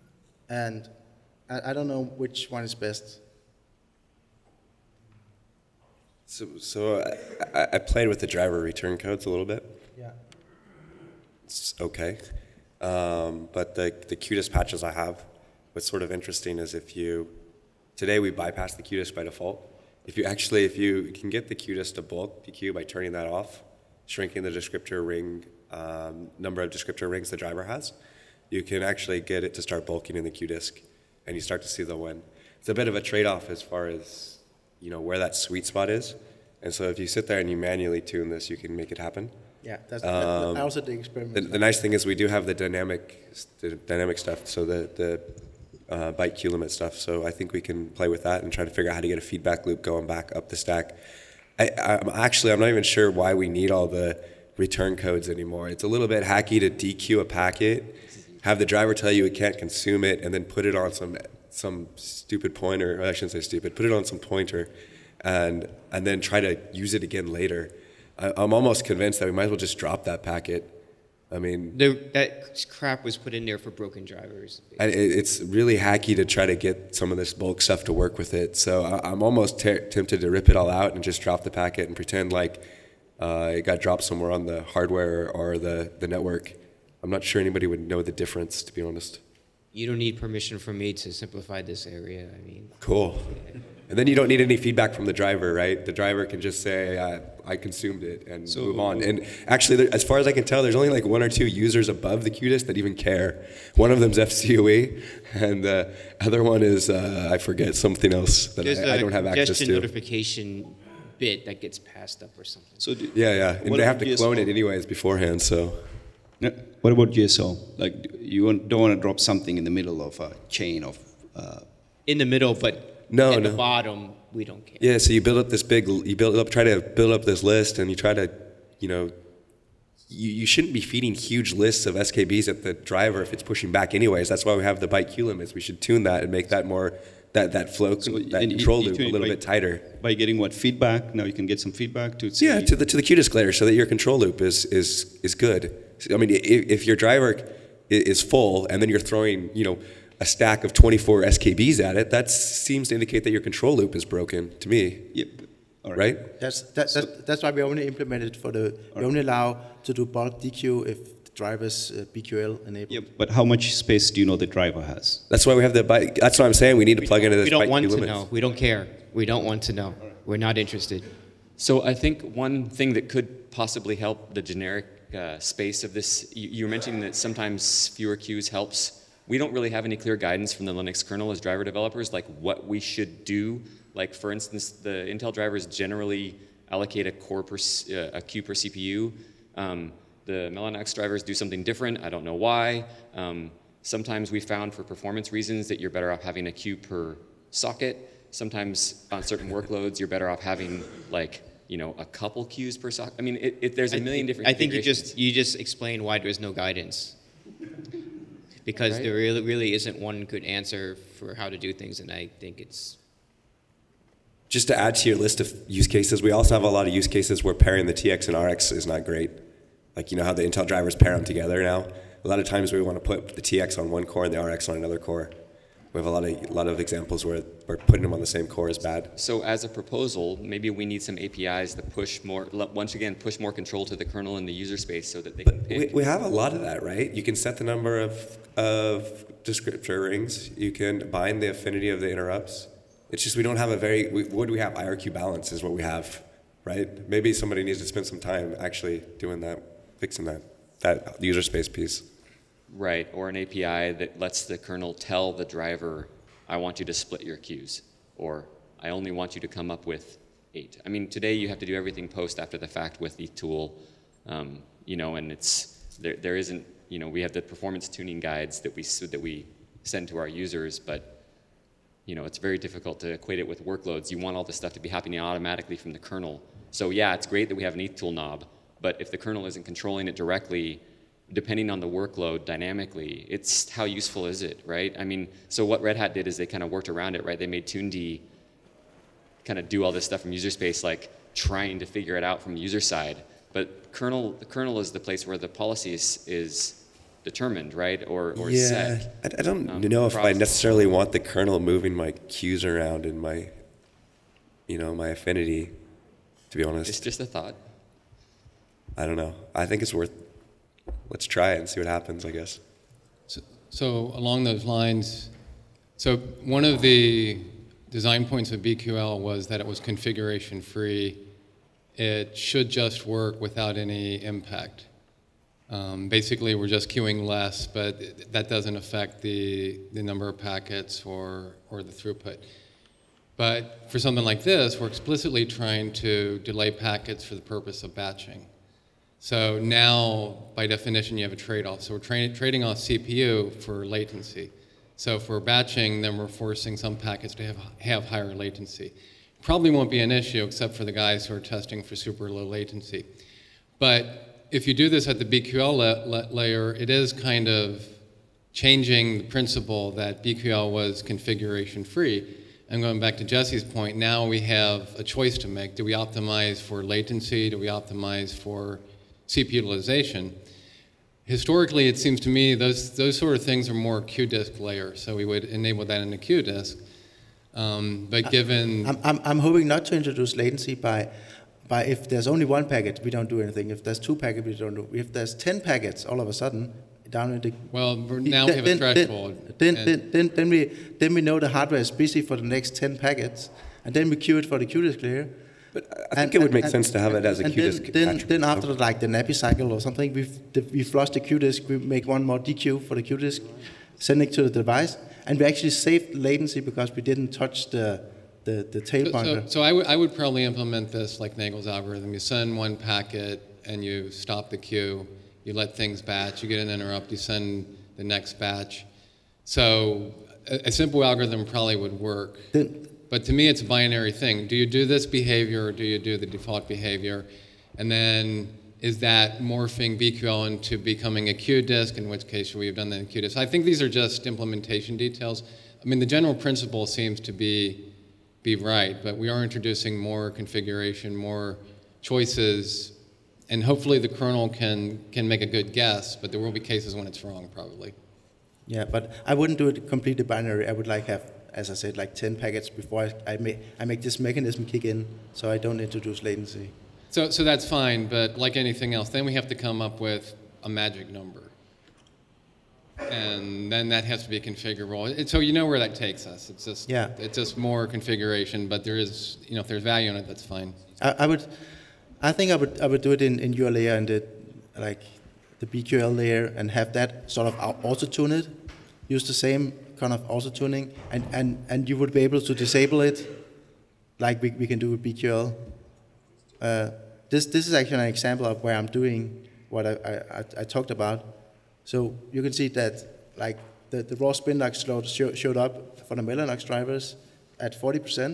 And I, I don't know which one is best. So, so I, I played with the driver return codes a little bit. Yeah. It's okay. Um, but the, the Q disk patches I have, what's sort of interesting is if you, today we bypass the Q disk by default. If you actually, if you can get the Q disk to bulk P Q by turning that off, shrinking the descriptor ring, um, number of descriptor rings the driver has, you can actually get it to start bulking in the Q disk, and you start to see the win. It's a bit of a trade-off as far as, you know, where that sweet spot is. And so if you sit there and you manually tune this, you can make it happen. Yeah, that's Um, that, also the experiment. The, the nice thing is we do have the dynamic, the dynamic stuff, so the, the uh, byte Q limit stuff. So I think we can play with that and try to figure out how to get a feedback loop going back up the stack. I, I'm actually, I'm not even sure why we need all the return codes anymore. It's a little bit hacky to D Q a packet, have the driver tell you it can't consume it, and then put it on some some stupid pointer, or I shouldn't say stupid, put it on some pointer, and and then try to use it again later. I, I'm almost convinced that we might as well just drop that packet. I mean, The, that crap was put in there for broken drivers. I, it, it's really hacky to try to get some of this bulk stuff to work with it. So I, I'm almost ter- tempted to rip it all out and just drop the packet and pretend like uh, it got dropped somewhere on the hardware or the, the network. I'm not sure anybody would know the difference, to be honest. You don't need permission from me to simplify this area. I mean, Cool. And then you don't need any feedback from the driver, right? The driver can just say, I, I consumed it, and So- move on. And actually, there, as far as I can tell, there's only like one or two users above the Q disk that even care. One of them's F C O E, and the other one is, uh, I forget, something else that there's I, I don't have a access congestion to. notification bit that gets passed up or something. So do, Yeah, yeah. And What they have about to clone G S O? it anyways beforehand, so. Yeah. What about G S O? Like, you want- don't want to drop something in the middle of a chain of. Uh, In the middle, but No, at no. the bottom, we don't care. Yeah, so you build up this big, you build up, try to build up this list, and you try to, you know, you, you shouldn't be feeding huge lists of S K Bs at the driver if it's pushing back anyways. That's why we have the byte Q limits. We should tune that and make that more, that, that flow, So, that and you- control you loop a tune it little by- bit tighter. by getting what feedback? Now you can get some feedback to. Say, Yeah, to the to the Q disk layer, so that your control loop is is is good. I mean, if, if your driver i- is full and then you're throwing, you know, a stack of twenty-four S K Bs at it, that seems to indicate that your control loop is broken to me. Yep. All right. That's that, that, that's why we only implemented for the we only allow to do bulk D Q if the driver's uh, B Q L enabled. Yeah, but how much space do you know the driver has? That's why we have the byte. That's what I'm saying. We need to plug into this. We don't byte want Q to limits. know. We don't care. We don't want to know. We're not interested. So I think one thing that could possibly help the generic uh, space of this, you, you were mentioning that sometimes fewer queues helps. We don't really have any clear guidance from the Linux kernel as driver developers, like what we should do. Like for instance, the Intel drivers generally allocate a core per, uh, a queue per C P U. Um, the Mellanox drivers do something different. I don't know why. Um, sometimes we found for performance reasons that you're better off having a queue per socket. Sometimes on certain workloads, you're better off having like, you know, a couple queues per socket. I mean, it, it, there's a I million think- different I think you configurations. just you just explained why there's no guidance. Because Right. there really really isn't one good answer for how to do things, and I think it's Just to add to your list of use cases, we also have a lot of use cases where pairing the T X and R X is not great. Like, you know how the Intel drivers pair them together now? A lot of times we want to put the T X on one core and the R X on another core. We have a lot of, a lot of examples where, where putting them on the same core is bad. So as a proposal, maybe we need some A P Is that push more, once again, push more control to the kernel and the user space so that they can pick. We, we have a lot of that, right? You can set the number of, of descriptor rings. You can bind the affinity of the interrupts. It's just we don't have a very, we, what do we have? I R Q balance is what we have, right? Maybe somebody needs to spend some time actually doing that, fixing that, that user space piece. Right, or an A P I that lets the kernel tell the driver, I want you to split your queues, or I only want you to come up with eight. I mean, today you have to do everything post after the fact with the tool, um, you know, and it's, there, there isn't, you know, we have the performance tuning guides that we, that we send to our users, but, you know, it's very difficult to equate it with workloads. You want all this stuff to be happening automatically from the kernel. So yeah, it's great that we have an E T H tool knob, but if the kernel isn't controlling it directly, depending on the workload dynamically, it's how useful is it, right? I mean, so what Red Hat did is they kind of worked around it, right? They made TuneD kind of do all this stuff from user space, like trying to figure it out from the user side. But kernel, the kernel is the place where the policy is, is determined, right? Or, or yeah, set. I, I don't Um, know if I process. necessarily want the kernel moving my queues around in my, you know, my affinity. to be honest. It's just a thought. I don't know. I think it's worth, let's try it and see what happens, I guess. So, so along those lines, so one of the design points of B Q L was that it was configuration free. It should just work without any impact. Um, basically, we're just queuing less, but that doesn't affect the, the number of packets or, or the throughput. But for something like this, we're explicitly trying to delay packets for the purpose of batching. So now, by definition, you have a trade-off. So we're tra trading off C P U for latency. So if we're batching, then we're forcing some packets to have, have higher latency. Probably won't be an issue except for the guys who are testing for super low latency. But if you do this at the B Q L la la layer, it is kind of changing the principle that B Q L was configuration free. And going back to Jesse's point, now we have a choice to make. Do we optimize for latency? Do we optimize for C P U utilization? Historically, it seems to me those, those sort of things are more Q disk layer, so we would enable that in the Q disk. Um, but given... I'm, I'm, I'm hoping not to introduce latency by, by if there's only one packet, we don't do anything. If there's two packets, we don't do. If there's ten packets, all of a sudden, down in the... Well, now we have a threshold. Then, then, then, then, we, then we know the hardware is busy for the next ten packets, and then we queue it for the Q disk layer. But I think and, it would make and, sense to have it as a and Q then, disk. Then, then after like the nappy cycle or something, we we flush the Q disk, we make one more D Q for the Q disk, send it to the device, and we actually saved latency because we didn't touch the the, the tail so, pointer. So, so I, I would probably implement this like Nagel's algorithm. You send one packet and you stop the queue, you let things batch, you get an interrupt, you send the next batch. So a, a simple algorithm probably would work. Then, but to me, it's a binary thing. Do you do this behavior or do you do the default behavior? And then is that morphing B Q L into becoming a Q disk, in which case should we have done that in Q disk? I think these are just implementation details. I mean, the general principle seems to be, be right, but we are introducing more configuration, more choices, and hopefully the kernel can, can make a good guess, but there will be cases when it's wrong, probably. Yeah, but I wouldn't do it completely binary. I would like have, as I said, like ten packets before I, I, make, I make this mechanism kick in, so I don't introduce latency. So, so that's fine, but like anything else, then we have to come up with a magic number. And then that has to be configurable. It, so you know where that takes us. It's just, yeah. It's just more configuration, but there is, you know, if there's value in it, that's fine. I, I would, I think I would, I would do it in, in your layer and the, like, the B Q L layer and have that sort of auto-tune it, use the same kind of auto-tuning, and, and, and you would be able to disable it like we, we can do with B Q L. Uh, this, this is actually an example of where I'm doing what I, I, I talked about. So you can see that like the, the raw spin lock slot show, showed up for the Mellanox drivers at forty percent.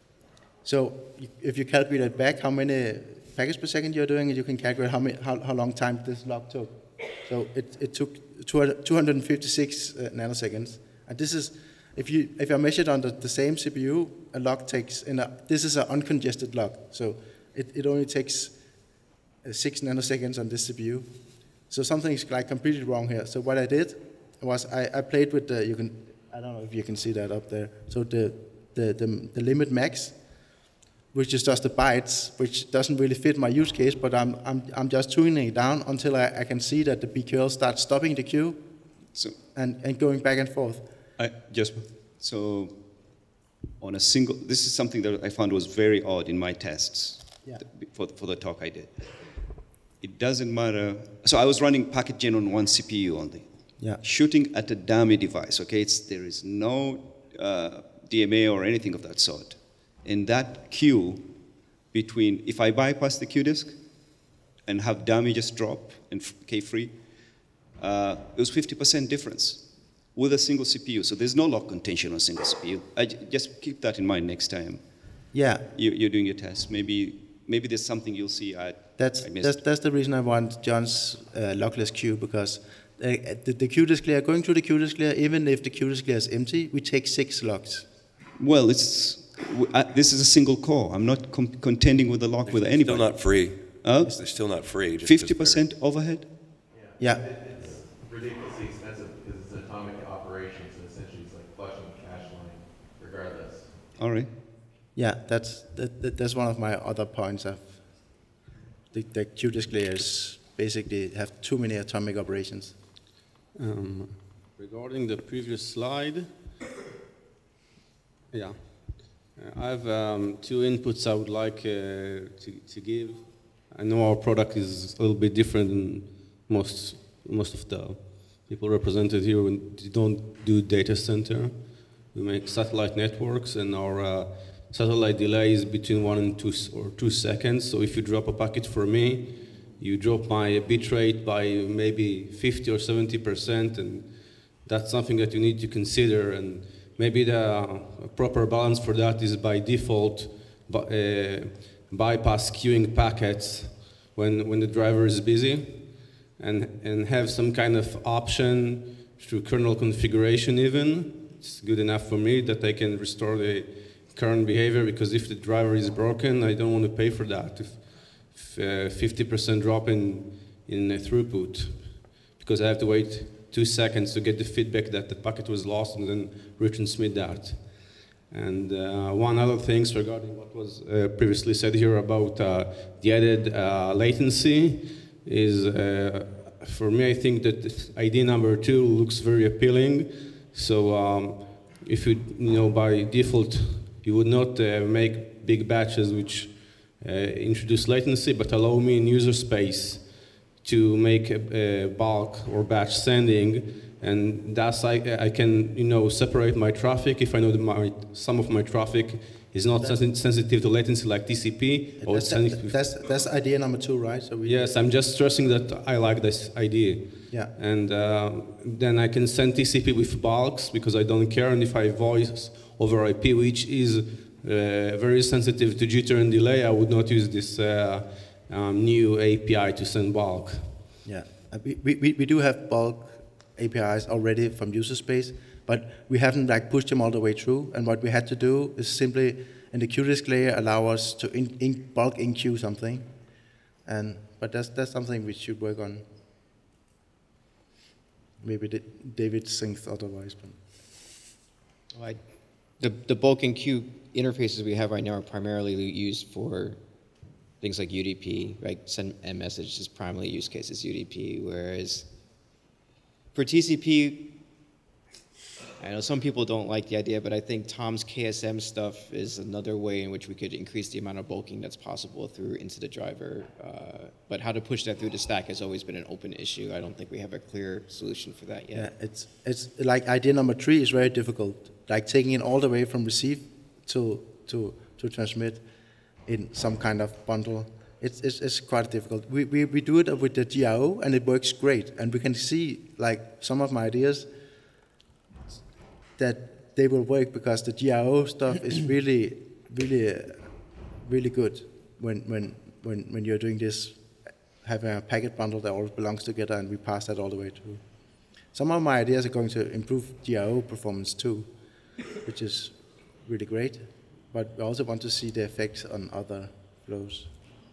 So if you calculate it back how many packets per second you're doing, you can calculate how, many, how, how long time this lock took. So it, it took two hundred fifty-six uh, nanoseconds. And this is, if you if I measured on the, the same C P U, a lock takes, in a, this is an uncongested lock. So it, it only takes uh, six nanoseconds on this C P U. So something's like completely wrong here. So what I did was I, I played with the, you can, I don't know if you can see that up there. So the, the, the, the limit max, which is just the bytes, which doesn't really fit my use case, but I'm, I'm, I'm just tuning it down until I, I can see that the B Q L starts stopping the queue so, and, and going back and forth. I, Jesper, so on a single, this is something that I found was very odd in my tests yeah. for, for the talk I did. It doesn't matter. So I was running packet gen on one C P U only. Yeah. Shooting at a dummy device, okay? It's, there is no uh, D M A or anything of that sort. In that queue between, if I bypass the Q disk and have dummy just drop and K-free, uh, it was fifty percent difference with a single C P U. So there's no lock contention on a single C P U. I j just keep that in mind next time. Yeah. You, you're doing your test. Maybe, maybe there's something you'll see I That's, I missed. that's, that's the reason I want John's uh, lockless queue, because uh, the, the Q disk layer, going through the Q disk layer, even if the Q disk layer is empty, we take six locks. Well, it's, uh, this is a single core. I'm not com contending with the lock they're, with they're anybody. Still not free. Huh? They're still not free. fifty percent overhead? Yeah. It, it's ridiculously expensive because it's an atomic operation, so essentially it's like flushing the cache line regardless. All right. Yeah, that's that, that, that's one of my other points of the, the Q-disk layers basically have too many atomic operations. Um, regarding the previous slide, yeah, uh, I have um, two inputs I would like uh, to, to give. I know our product is a little bit different than most, most of the people represented here. We don't do data center. We make satellite networks, and our uh, satellite delay is between one and two or two seconds. So if you drop a packet for me, you drop my bit rate by maybe fifty or seventy percent, and that's something that you need to consider. And maybe the uh, proper balance for that is by default uh, bypass queuing packets when, when the driver is busy, and, and have some kind of option through kernel configuration even. It's good enough for me that I can restore the current behavior, because if the driver is broken, I don't want to pay for that. If, if fifty percent uh, drop in, in uh, throughput, because I have to wait two seconds to get the feedback that the packet was lost and then retransmit that. And uh, one other thing regarding what was uh, previously said here about uh, the added uh, latency is, uh, for me, I think that idea number two looks very appealing. So um, if you, you know, by default, you would not uh, make big batches which uh, introduce latency, but allow me in user space to make a, a bulk or batch sending, and thus I, I can, you know, separate my traffic if I know that my, some of my traffic is not sensi sensitive to latency like T C P. Or that's, that, that's, that's idea number two, right? So we yes, I'm just stressing that I like this idea. Yeah. And uh, then I can send T C P with bulks because I don't care, and if I voice over I P, which is uh, very sensitive to jitter and delay, I would not use this uh, um, new A P I to send bulk. Yeah, uh, we, we, we do have bulk A P Is already from user space, but we haven't like pushed them all the way through. And what we had to do is simply in the Q-disk layer allow us to in, in bulk in-queue something. And but that's that's something we should work on. Maybe David thinks otherwise. But. Well, I, the the bulk and queue interfaces we have right now are primarily used for things like U D P, right? Send a message is primarily use case is U D P, whereas for T C P, I know some people don't like the idea, but I think Tom's K S M stuff is another way in which we could increase the amount of bulking that's possible through into the driver. Uh, but how to push that through the stack has always been an open issue. I don't think we have a clear solution for that yet. Yeah, it's it's like idea number three is very difficult. Like taking it all the way from receive to to to transmit in some kind of bundle. It's it's, it's quite difficult. We, we we do it with the G R O and it works great. And we can see like some of my ideas that they will work because the G R O stuff is really, really, uh, really good when, when, when, when you're doing this, having a packet bundle that all belongs together and we pass that all the way through. Some of my ideas are going to improve G R O performance too, which is really great, but we also want to see the effects on other flows.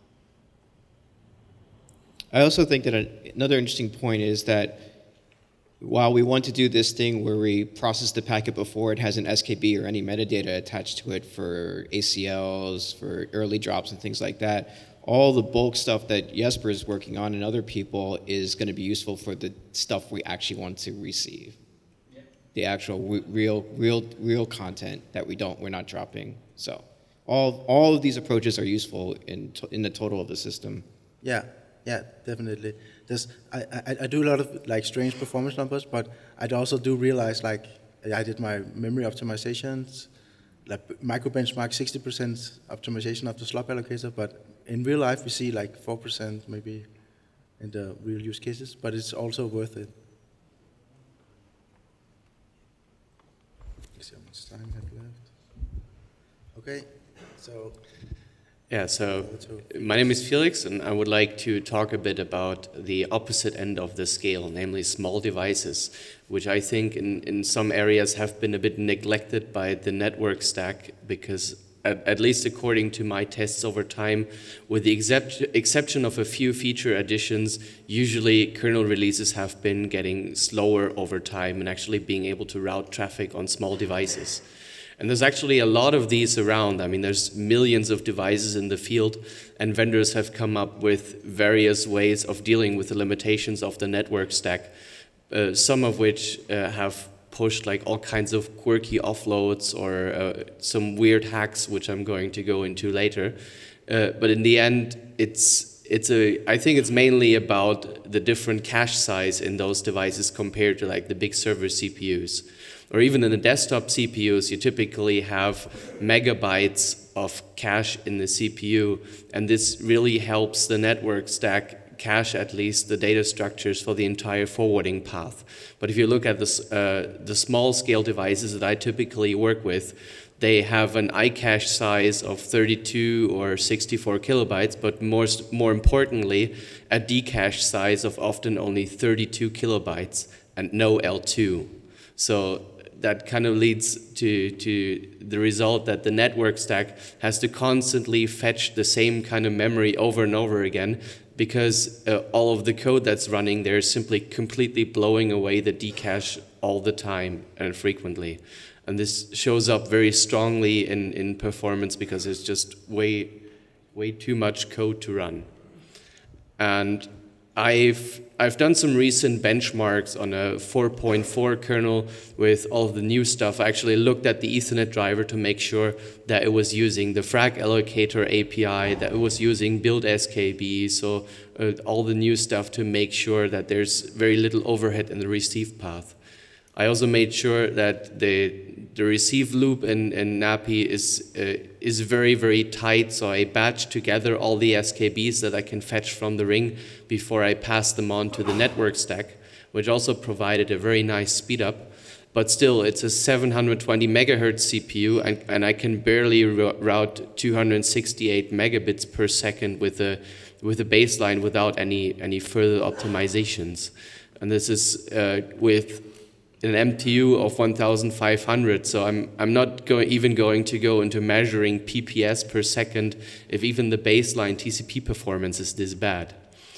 I also think that another interesting point is that while we want to do this thing where we process the packet before it has an S K B or any metadata attached to it for A C Ls, for early drops and things like that, all the bulk stuff that Jesper is working on and other people is going to be useful for the stuff we actually want to receive. Yeah. The actual real, real, real content that we don't, we're not dropping. So all, all of these approaches are useful in, to, in the total of the system. Yeah. Yeah, definitely. There's, I, I, I do a lot of like strange performance numbers, but I also do realize like I did my memory optimizations, like micro benchmark sixty percent optimization of the slop allocator, but in real life we see like four percent maybe in the real use cases, but it's also worth it. Let's see how much time I have left. Okay, so. Yeah, so my name is Felix, and I would like to talk a bit about the opposite end of the scale, namely small devices, which I think in, in some areas have been a bit neglected by the network stack because, at, at least according to my tests over time, with the except, exception of a few feature additions, usually kernel releases have been getting slower over time and actually being able to route traffic on small devices. And there's actually a lot of these around. I mean, there's millions of devices in the field, and vendors have come up with various ways of dealing with the limitations of the network stack, uh, some of which uh, have pushed like all kinds of quirky offloads or uh, some weird hacks, which I'm going to go into later. Uh, but in the end, it's it's a I think it's mainly about the different cache size in those devices compared to like the big server C P Us. Or even in the desktop C P Us, you typically have megabytes of cache in the C P U, and this really helps the network stack cache at least the data structures for the entire forwarding path. But if you look at this, uh, the small scale devices that I typically work with, they have an iCache size of thirty-two or sixty-four kilobytes, but more, more importantly, a Dcache size of often only thirty-two kilobytes and no L two. So that kind of leads to, to the result that the network stack has to constantly fetch the same kind of memory over and over again, because uh, all of the code that's running there is simply completely blowing away the Dcache all the time and frequently. And this shows up very strongly in, in performance because it's just way, way too much code to run. And I've, I've done some recent benchmarks on a four point four kernel with all of the new stuff. I actually looked at the Ethernet driver to make sure that it was using the frag allocator A P I, that it was using build S K B, so uh, all the new stuff to make sure that there's very little overhead in the receive path. I also made sure that the the receive loop in, in N A P I is uh, is very, very tight, so I batch together all the S K Bs that I can fetch from the ring before I pass them on to the network stack, which also provided a very nice speed up. But still, it's a seven hundred twenty megahertz C P U, and, and I can barely route two hundred sixty-eight megabits per second with a with a baseline without any any further optimizations. And this is uh, with an M T U of one thousand five hundred, so I'm, I'm not go even going to go into measuring P P S per second if even the baseline T C P performance is this bad.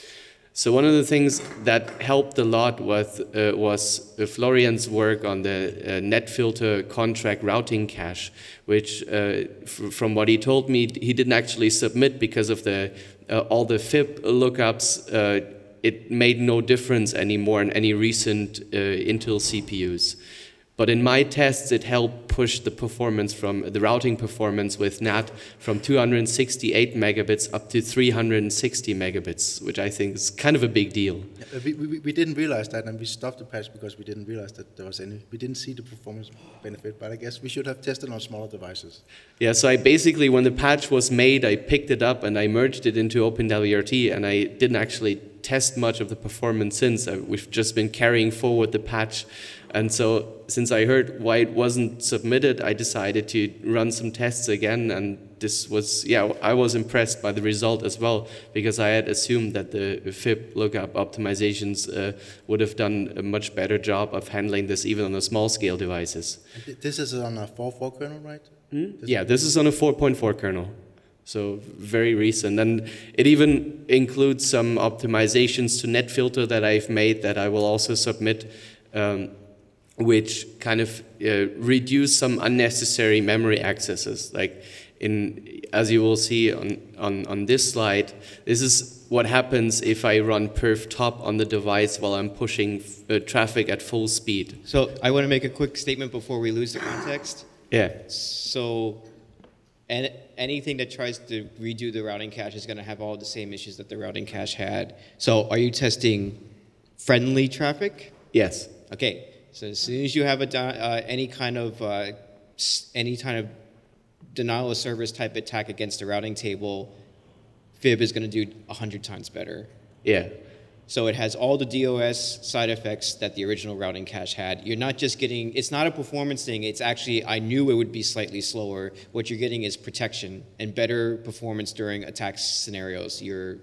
So one of the things that helped a lot was, uh, was uh, Florian's work on the uh, NetFilter contract routing cache, which uh, from what he told me, he didn't actually submit because of the uh, all the F I B lookups. Uh, it made no difference anymore in any recent uh, Intel C P Us. But in my tests, it helped push the performance from the routing performance with N A T from two hundred sixty-eight megabits up to three hundred sixty megabits, which I think is kind of a big deal. Yeah, we, we, we didn't realize that, and we stopped the patch because we didn't realize that there was any, we didn't see the performance benefit, but I guess we should have tested on smaller devices. Yeah, so I basically, when the patch was made, I picked it up and I merged it into OpenWrt, and I didn't actually test much of the performance since. We've just been carrying forward the patch. And so since I heard why it wasn't submitted, I decided to run some tests again. And this was, yeah, I was impressed by the result as well, because I had assumed that the F I B lookup optimizations uh, would have done a much better job of handling this even on the small scale devices. This is on a four point four kernel, right? Hmm? Yeah, this is on a four point four kernel. So very recent, and it even includes some optimizations to NetFilter that I've made that I will also submit, um, which kind of uh, reduce some unnecessary memory accesses. Like in, as you will see on, on, on this slide, this is what happens if I run perf top on the device while I'm pushing uh, traffic at full speed. So I want to make a quick statement before we lose the context. Yeah. So, and anything that tries to redo the routing cache is going to have all the same issues that the routing cache had. So are you testing friendly traffic? Yes. Okay. So as soon as you have a, uh, any kind of uh, any kind of denial of service type attack against the routing table, F I B is going to do a hundred times better. Yeah. So it has all the DOS side effects that the original routing cache had. You're not just getting, it's not a performance thing, it's actually, I knew it would be slightly slower. What you're getting is protection and better performance during attack scenarios. Your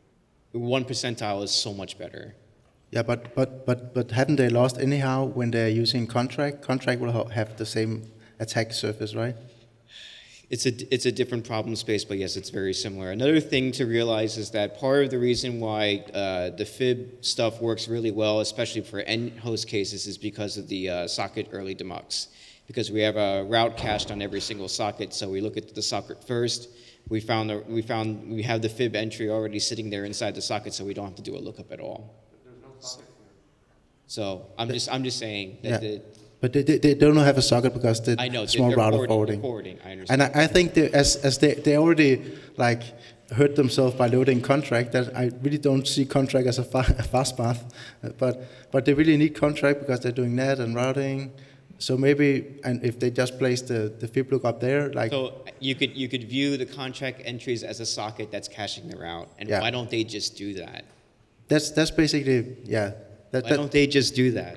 one percentile is so much better. Yeah, but, but, but, but hadn't they lost anyhow when they're using contract? Contract will have the same attack surface, right? It's a, it's a different problem space, but yes, it's very similar. Another thing to realize is that part of the reason why uh, the F I B stuff works really well, especially for end host cases, is because of the uh, socket early demucks. because we have a route cached on every single socket. So we look at the socket first. We found the, we found we have the fib entry already sitting there inside the socket, so we don't have to do a lookup at all. There's no socket here. So I'm just I'm just saying that. Yeah. The, But they, they, they don't have a socket because the I know, small they're router forwarding, forwarding. forwarding, I understand. And I, I think they, as as they they already like hurt themselves by loading contract, that I really don't see contract as a, fa a fast path, but but they really need contract because they're doing net and routing. So maybe, and if they just place the the fib lookup there, like so you could you could view the contract entries as a socket that's caching the route, and Yeah. why don't they just do that? that's that's basically yeah. That, Why that, don't they just do that?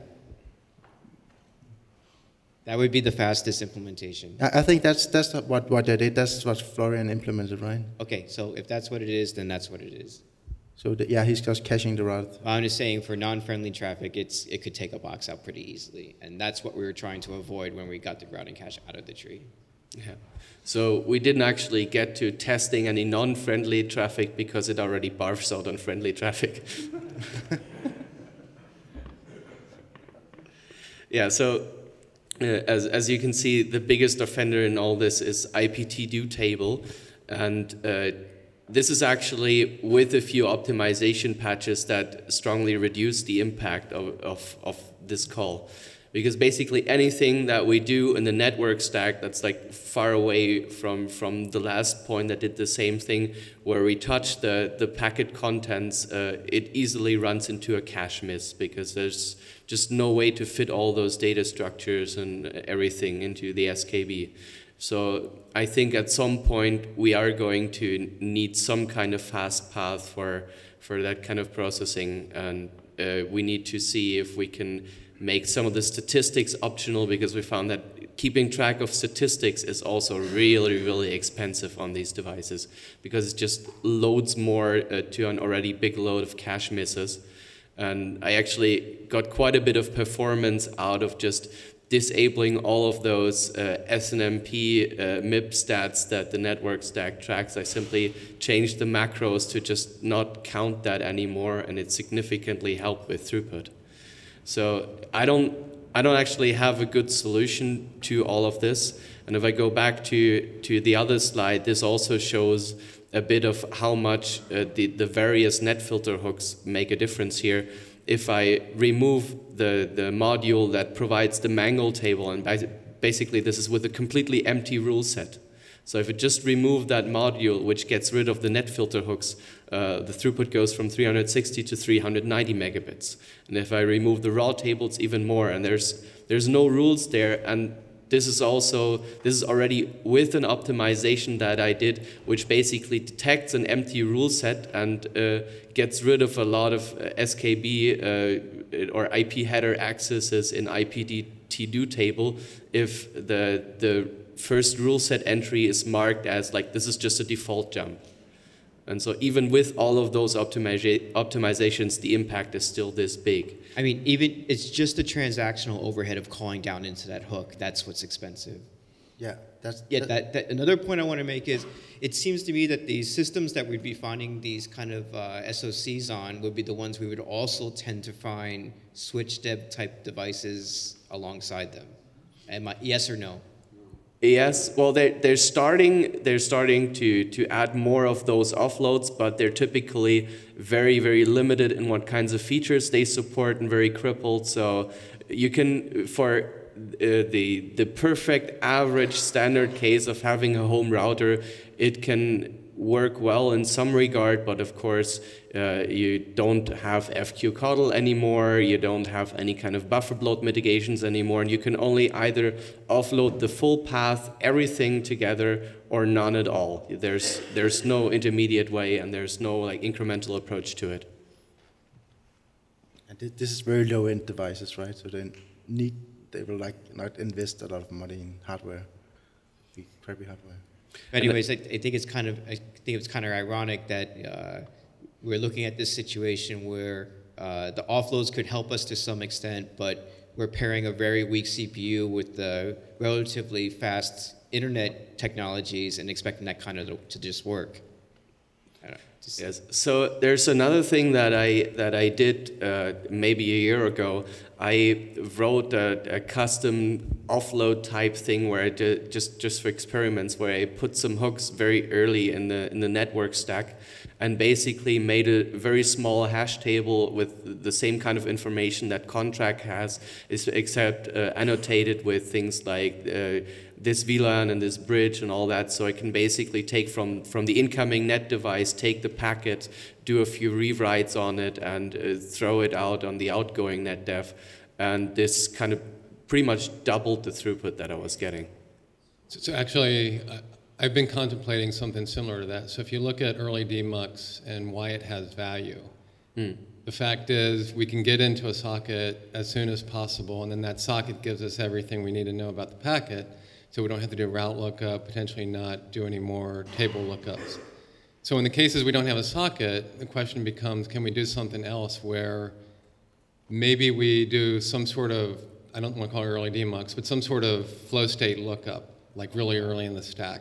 That would be the fastest implementation. I, I think that's that's what what they did. That's what Florian implemented, right? Okay, so if that's what it is, then that's what it is. So the, yeah, he's just caching the route. I'm just saying for non-friendly traffic, it's it could take a box out pretty easily, and that's what we were trying to avoid when we got the routing cache out of the tree. Yeah. So we didn't actually get to testing any non-friendly traffic because it already barfs out on friendly traffic. Yeah, so uh, as, as you can see, the biggest offender in all this is I P T do table. And uh, this is actually with a few optimization patches that strongly reduce the impact of, of, of this call. Because basically anything that we do in the network stack that's like far away from, from the last point that did the same thing, where we touch the, the packet contents, uh, it easily runs into a cache miss because there's just no way to fit all those data structures and everything into the S K B. So I think at some point we are going to need some kind of fast path for, for that kind of processing, and uh, we need to see if we can make some of the statistics optional, because we found that keeping track of statistics is also really, really expensive on these devices, because it just loads more uh, to an already big load of cache misses. And I actually got quite a bit of performance out of just disabling all of those uh, S N M P uh, M I P stats that the network stack tracks. I simply changed the macros to just not count that anymore, and it significantly helped with throughput. So I don't, I don't actually have a good solution to all of this. And if I go back to, to the other slide, this also shows a bit of how much uh, the, the various net filter hooks make a difference here. If I remove the, the module that provides the mangle table, and basically this is with a completely empty rule set. So if I just remove that module, which gets rid of the net filter hooks, uh, the throughput goes from three hundred sixty to three hundred ninety megabits. And if I remove the raw table, it's even more. And there's there's no rules there. And this is also this is already with an optimization that I did, which basically detects an empty rule set and uh, gets rid of a lot of uh, S K B uh, or I P header accesses in I P T do table if the the first rule set entry is marked as like this is just a default jump. And so even with all of those optimiza optimizations, the impact is still this big. I mean, even it's just the transactional overhead of calling down into that hook. That's what's expensive. Yeah, that's yeah. That, that another point I want to make is, it seems to me that these systems that we'd be finding these kind of uh, S O Cs on would be the ones we would also tend to find switch deb type devices alongside them. Am I, yes or no? Yes, well, they're, they're starting, they're starting to, to add more of those offloads, but they're typically very, very limited in what kinds of features they support and very crippled. So you can, for uh, the, the perfect average standard case of having a home router, it can work well in some regard, but of course uh, you don't have F Q C O D L anymore, you don't have any kind of buffer bloat mitigations anymore, and you can only either offload the full path, everything together, or none at all. There's, there's no intermediate way, and there's no like incremental approach to it. And this is very low-end devices, right? So they need, they will like not invest a lot of money in hardware, crappy hardware. Anyways, I, I think it's kind of I think it's kind of ironic that uh, we're looking at this situation where uh, the offloads could help us to some extent, but we're pairing a very weak C P U with the relatively fast internet technologies and expecting that kind of to, to just work. Yes. So there's another thing that I that I did uh, maybe a year ago. I wrote a, a custom offload type thing where I did just just for experiments, where I put some hooks very early in the in the network stack, and basically made a very small hash table with the same kind of information that contract has, is except uh, annotated with things like uh, this V LAN and this bridge and all that. So I can basically take from, from the incoming net device, take the packet, do a few rewrites on it, and uh, throw it out on the outgoing Netdev. And this kind of pretty much doubled the throughput that I was getting. So, so actually, uh, I've been contemplating something similar to that. So if you look at early D MUX and why it has value, Hmm. the fact is we can get into a socket as soon as possible, and then that socket gives us everything we need to know about the packet, so we don't have to do route lookup, potentially not do any more table lookups. So in the cases we don't have a socket, the question becomes, can we do something else where maybe we do some sort of, I don't want to call it early D MUX, but some sort of flow state lookup, like really early in the stack.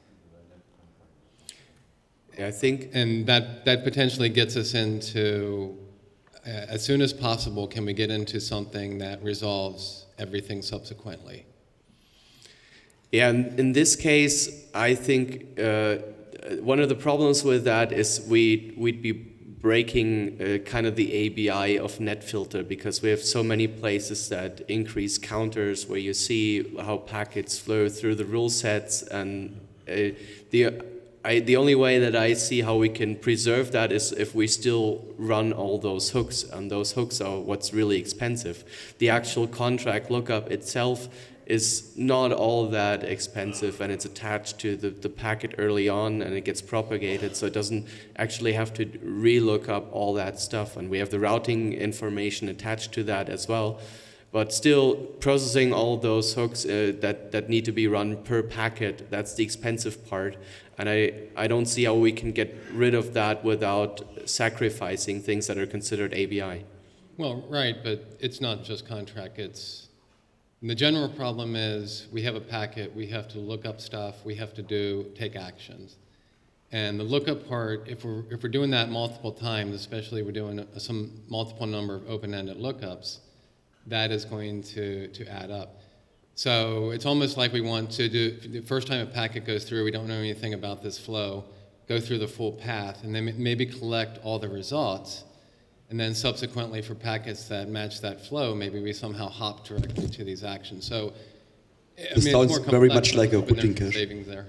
Yeah, I think, and that, that potentially gets us into, uh, as soon as possible, can we get into something that resolves everything subsequently? Yeah, and in this case, I think uh, one of the problems with that is we, we'd be breaking uh, kind of the A B I of NetFilter, because we have so many places that increase counters where you see how packets flow through the rule sets, and uh, the I, the only way that I see how we can preserve that is if we still run all those hooks, and those hooks are what's really expensive. The actual contract lookup itself is not all that expensive, and it's attached to the, the packet early on, and it gets propagated, so it doesn't actually have to re-look up all that stuff, and we have the routing information attached to that as well. But still, processing all those hooks uh, that, that need to be run per packet, that's the expensive part. And I, I don't see how we can get rid of that without sacrificing things that are considered A B I. Well, right, but it's not just contract. It's, the general problem is we have a packet, we have to look up stuff, we have to do, take actions. And the lookup part, if we're, if we're doing that multiple times, especially we're doing a, some multiple number of open-ended lookups, that is going to, to add up. So it's almost like we want to do, the first time a packet goes through, we don't know anything about this flow, go through the full path, and then maybe collect all the results, and then subsequently for packets that match that flow, maybe we somehow hop directly to these actions. So, I This mean, sounds it's more very complex, much like a but routing there's cache. savings there.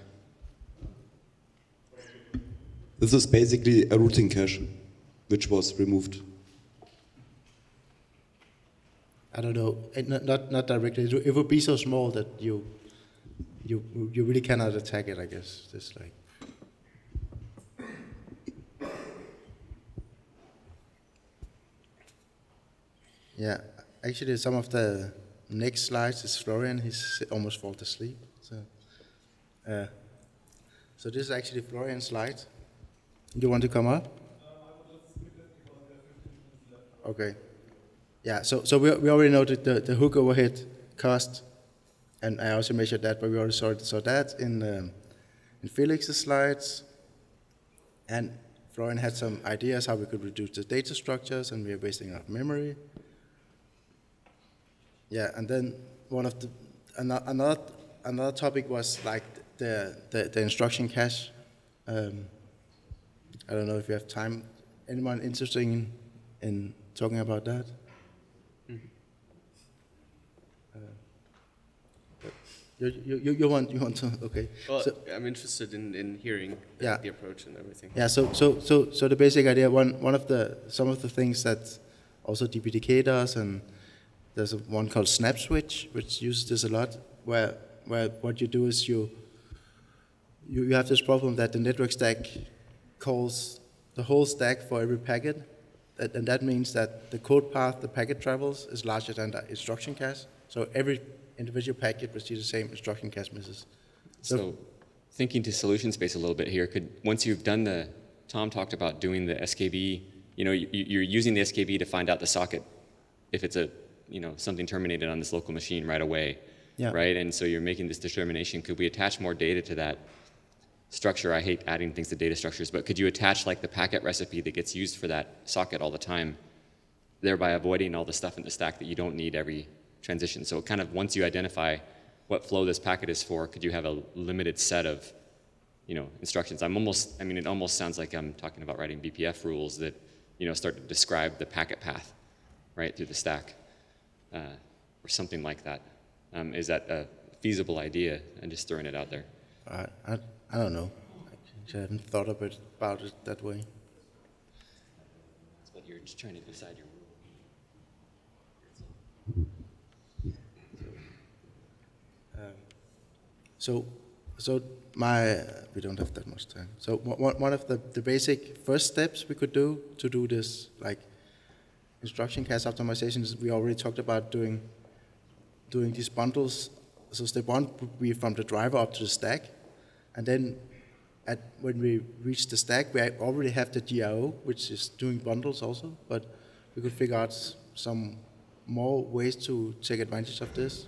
This is basically a routing cache, which was removed. I don't know, it, not, not not directly. It, it would be so small that you you you really cannot attack it, I guess. Just like. Yeah, actually, some of the next slides is Florian. He's almost fallen asleep. So, uh, so this is actually Florian's slide. You want to come up? Okay. Yeah, so, so we, we already know that the, the hook overhead cost, and I also measured that, but we already saw, saw that in, um, in Felix's slides. And Florian had some ideas how we could reduce the data structures, and we are wasting enough memory. Yeah, and then one of the, another, another topic was like the, the, the instruction cache. Um, I don't know if you have time. Anyone interested in, in talking about that? You, you, you, want, you want to, okay. Well, so, I'm interested in, in hearing yeah. the approach and everything. Yeah, so, so, so, so the basic idea, one, one of the, some of the things that also D P D K does, and there's a one called Snap Switch, which uses this a lot, where, where what you do is you, you, you have this problem that the network stack calls the whole stack for every packet, and that means that the code path the packet travels is larger than the instruction cache, so every individual packet receives the same instruction cache misses. So, so thinking to solution space a little bit here, could once you've done the, Tom talked about doing the S K B, you know, you, you're using the S K B to find out the socket if it's a, you know, something terminated on this local machine right away, yeah. right? And so you're making this determination. Could we attach more data to that structure. I hate adding things to data structures, but could you attach like the packet recipe that gets used for that socket all the time, thereby avoiding all the stuff in the stack that you don't need every transition? So kind of once you identify what flow this packet is for, could you have a limited set of, you know, instructions? I'm almost, I mean, it almost sounds like I'm talking about writing B P F rules that, you know, start to describe the packet path, right, through the stack, uh, or something like that. Um, is that a feasible idea? I'm just throwing it out there. I, I, I don't know. I haven't thought of it, about it that way. But you're just trying to decide your rule. Um, so, so my, uh, we don't have that much time. So one, one of the, the basic first steps we could do to do this, like instruction cache optimizations, we already talked about doing, doing these bundles. So step one would be from the driver up to the stack. And then at, when we reach the stack, we already have the G I O, which is doing bundles also, but we could figure out some more ways to take advantage of this.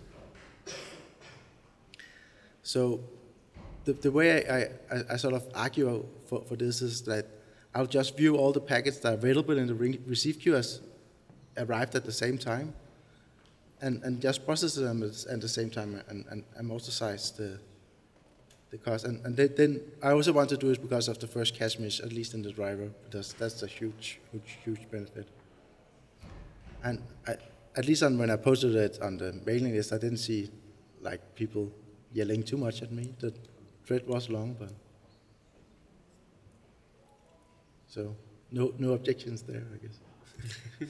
So the, the way I, I, I sort of argue for, for this is that I'll just view all the packets that are available in the re receive queue as arrived at the same time, and, and just process them at the same time and, and amortize the, the cost. And, and then I also want to do it because of the first cache miss, at least in the driver, because that's a huge, huge, huge benefit. And I, at least on, when I posted it on the mailing list, I didn't see like people yelling too much at me. The thread was long, but so no no objections there, I guess.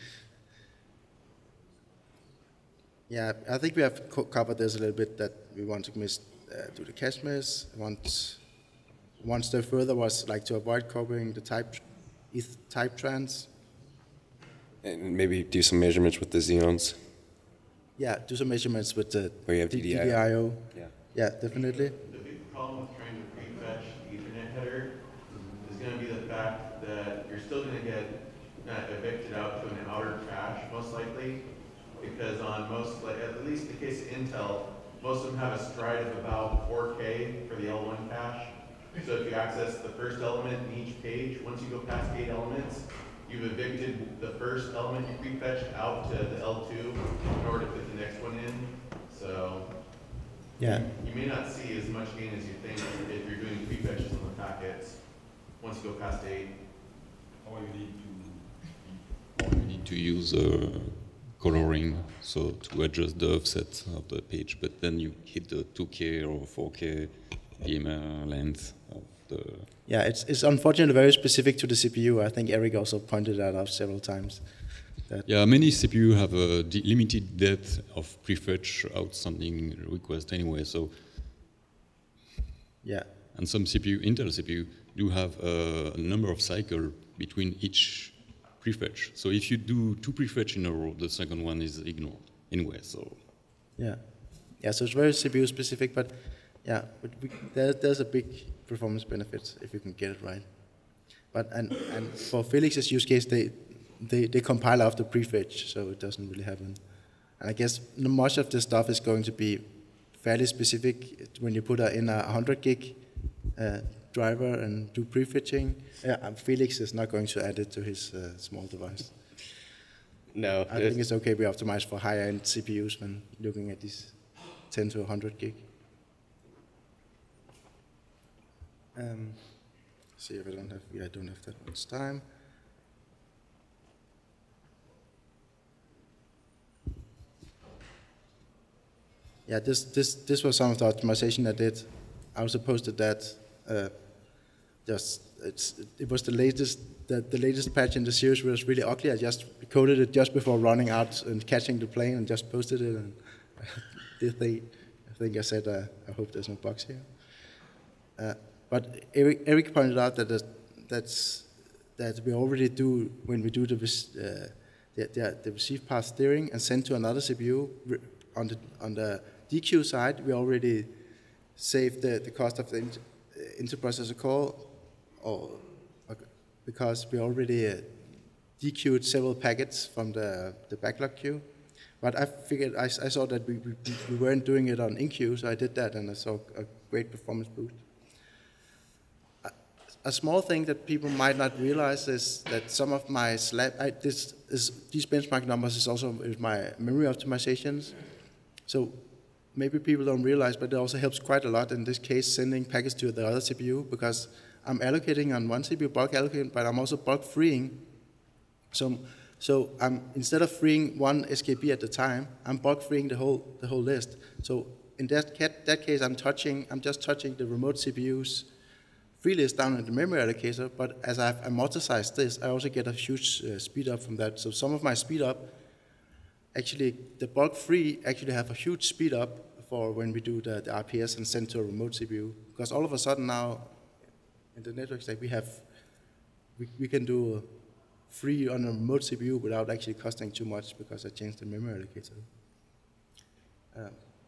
Yeah, I think we have co covered this a little bit, that we want to miss uh, do the cache miss. Once one step further was like to avoid copying the type E T H type trans. And maybe do some measurements with the Xeons. Yeah, do some measurements with the Where you have D D I O. Yeah, yeah, definitely. The big problem with trying to prefetch the Ethernet header is going to be the fact that you're still going to get uh, evicted out to an outer cache, most likely, because on most, like at least in the case of Intel, most of them have a stride of about four K for the L one cache. So if you access the first element in each page, once you go past eight elements, you've evicted the first element you prefetched out to the L two in order to put the next one in. So yeah, you may not see as much gain as you think if you're doing prefetches on the packets once you go past eight. Or you need to, or you need to use uh, coloring, so to adjust the offset of the page, but then you hit the two K or four K gamer length of the. Yeah, it's, it's unfortunately very specific to the C P U. I think Eric also pointed that out several times. That yeah, many C P U have a limited depth of prefetch outstanding request anyway, so. Yeah. And some C P U, Intel C P U, do have a, a number of cycles between each prefetch. So if you do two prefetch in a row, the second one is ignored anyway, so. Yeah. Yeah, so it's very C P U specific, but yeah, but we, there, there's a big performance benefit if you can get it right. But and and for Felix's use case, they they they compile after prefetch, so it doesn't really happen. And I guess much of this stuff is going to be fairly specific when you put a, in a one hundred gig uh, driver and do prefetching. Yeah, Felix is not going to add it to his uh, small device. No, I think it's okay. We optimize for higher-end C P Us when looking at these ten to one hundred gig. Um, see if I don't have, yeah, I don't have that much time. Yeah, this this this was some of the optimization I did. I also posted that. Uh, just it's it was the latest the, the latest patch in the series was really ugly. I just coded it just before running out and catching the plane and just posted it. And did they, I think I said uh, I hope there's no bugs here. Uh, But Eric, Eric pointed out that that's that we already do when we do the uh, the, the, the receive path steering and send to another C P U on the on the D Q side. We already save the, the cost of the inter, uh, interprocessor call, or uh, because we already uh, D Q'd several packets from the the backlog queue. But I figured I, I saw that we, we we weren't doing it on in queue, so I did that and I saw a great performance boost. a small thing that people might not realize is that some of my slab, I, this is, these benchmark numbers is also with my memory optimizations. So maybe people don't realize, but it also helps quite a lot in this case sending packets to the other C P U, because I'm allocating on one C P U, bulk allocating, but I'm also bulk freeing. So, so I'm, instead of freeing one S K B at a time, I'm bulk freeing the whole the whole list. So in that, that case, I'm touching, I'm just touching the remote C P U's free list down in the memory allocator, but as I've amortized this, I also get a huge uh, speed up from that. So some of my speed up, actually, the bulk free actually have a huge speed up for when we do the, the R P S and send to a remote C P U. Because all of a sudden now, in the network stack, we have, we, we can do free on a remote C P U without actually costing too much, because I changed the memory allocator. Um,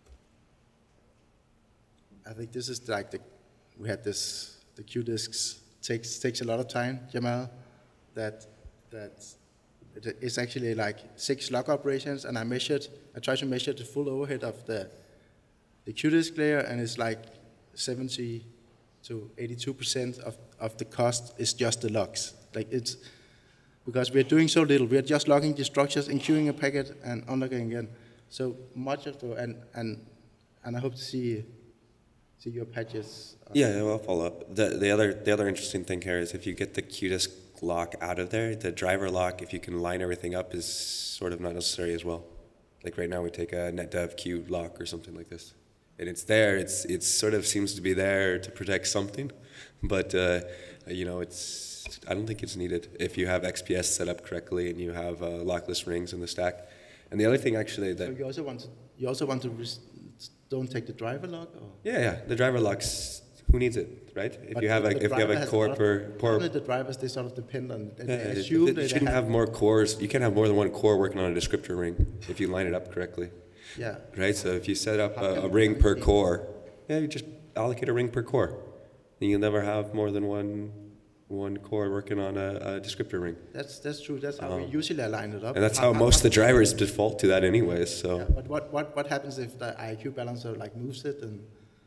I think this is like the, we had this, the Q disks takes takes a lot of time, Jamal, that, that it's actually like six log operations, and I measured, I tried to measure the full overhead of the, the Q disk layer, and it's like seventy to eighty-two percent of, of the cost is just the logs. Like it's, because we're doing so little, we're just logging the structures, enqueuing a packet, and unlogging again. So much of the, and, and, and I hope to see, see your patches. Yeah, I'll follow up. The, the, other, the other interesting thing here is if you get the Q disk lock out of there, the driver lock, if you can line everything up, is sort of not necessary as well. Like right now we take a Netdev Q lock or something like this. And it's there, it's, it's sort of seems to be there to protect something, but uh, you know, it's, I don't think it's needed if you have X P S set up correctly and you have uh, lockless rings in the stack. And the other thing actually that... So you also want to, you also want to don't take the driver lock? Or? Yeah, yeah, the driver locks, who needs it, right? If but you have a, if you have a core per... per the drivers, they sort of depend on... Yeah, assume it, it shouldn't have, have more cores. You can't have more than one core working on a descriptor ring if you line it up correctly. Yeah. Right, so if you set up a, a ring per core, yeah, you just allocate a ring per core. And you'll never have more than one one core working on a, a descriptor ring. That's that's true. That's how um, we usually align it up. And that's how, how most of the drivers default to that anyways. So. Yeah, but what, what what happens if the I Q balancer like moves it and?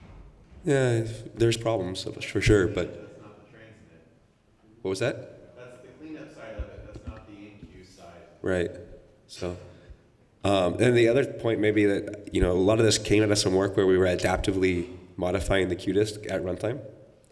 Yeah, there's problems for sure, but. That's not the transmit. What was that? That's the cleanup side of it. That's not the in-queue side. Right. So. Um, and the other point maybe that, you know, a lot of this came out of some work where we were adaptively modifying the Q disk at runtime.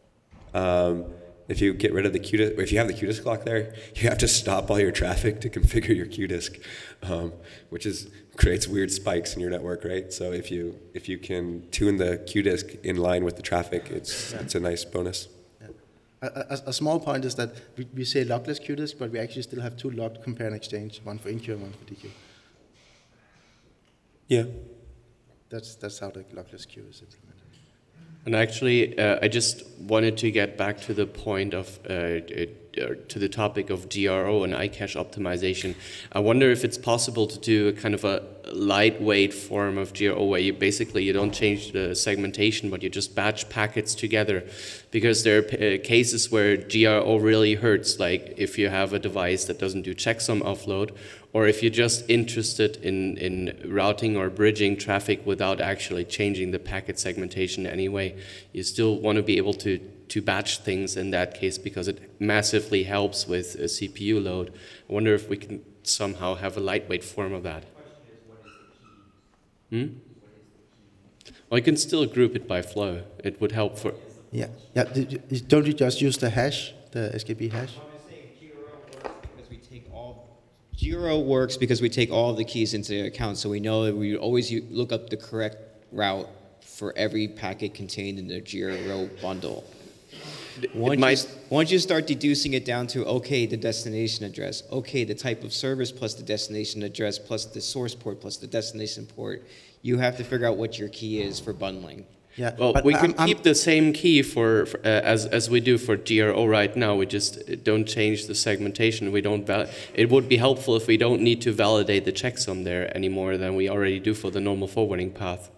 Um, if you get rid of the Q disk, if you have the Q disk lock there, you have to stop all your traffic to configure your Q disk, um, which is creates weird spikes in your network, right? So if you if you can tune the Q disk in line with the traffic, it's yeah. it's a nice bonus. Yeah. A, a, a small point is that we, we say lockless Q disk, but we actually still have two locked compare and exchange, one for in-queue and one for D-queue. Yeah. That's that's how the lockless queue is implemented. And actually, uh, I just wanted to get back to the point of, uh, uh, to the topic of G R O and iCache optimization. I wonder if it's possible to do a kind of a lightweight form of G R O where you basically you don't change the segmentation, but you just batch packets together. Because there are uh, cases where G R O really hurts, like if you have a device that doesn't do checksum offload, or if you're just interested in, in routing or bridging traffic without actually changing the packet segmentation anyway, you still want to be able to, to batch things in that case because it massively helps with a C P U load. I wonder if we can somehow have a lightweight form of that. Hmm? Well, you can still group it by flow. It would help for... Yeah, yeah. Don't you just use the hash, the S K B hash? G R O works because we take all of the keys into account, so we know that we always look up the correct route for every packet contained in the G R O bundle. Once, might, you, once you start deducing it down to, okay, the destination address, okay, the type of service plus the destination address plus the source port plus the destination port, you have to figure out what your key is for bundling. Yeah, well, we can I'm, keep I'm, the same key for, for uh, as as we do for G R O right now. We just don't change the segmentation. We don't. Val it would be helpful if we don't need to validate the checksum there any more than we already do for the normal forwarding path.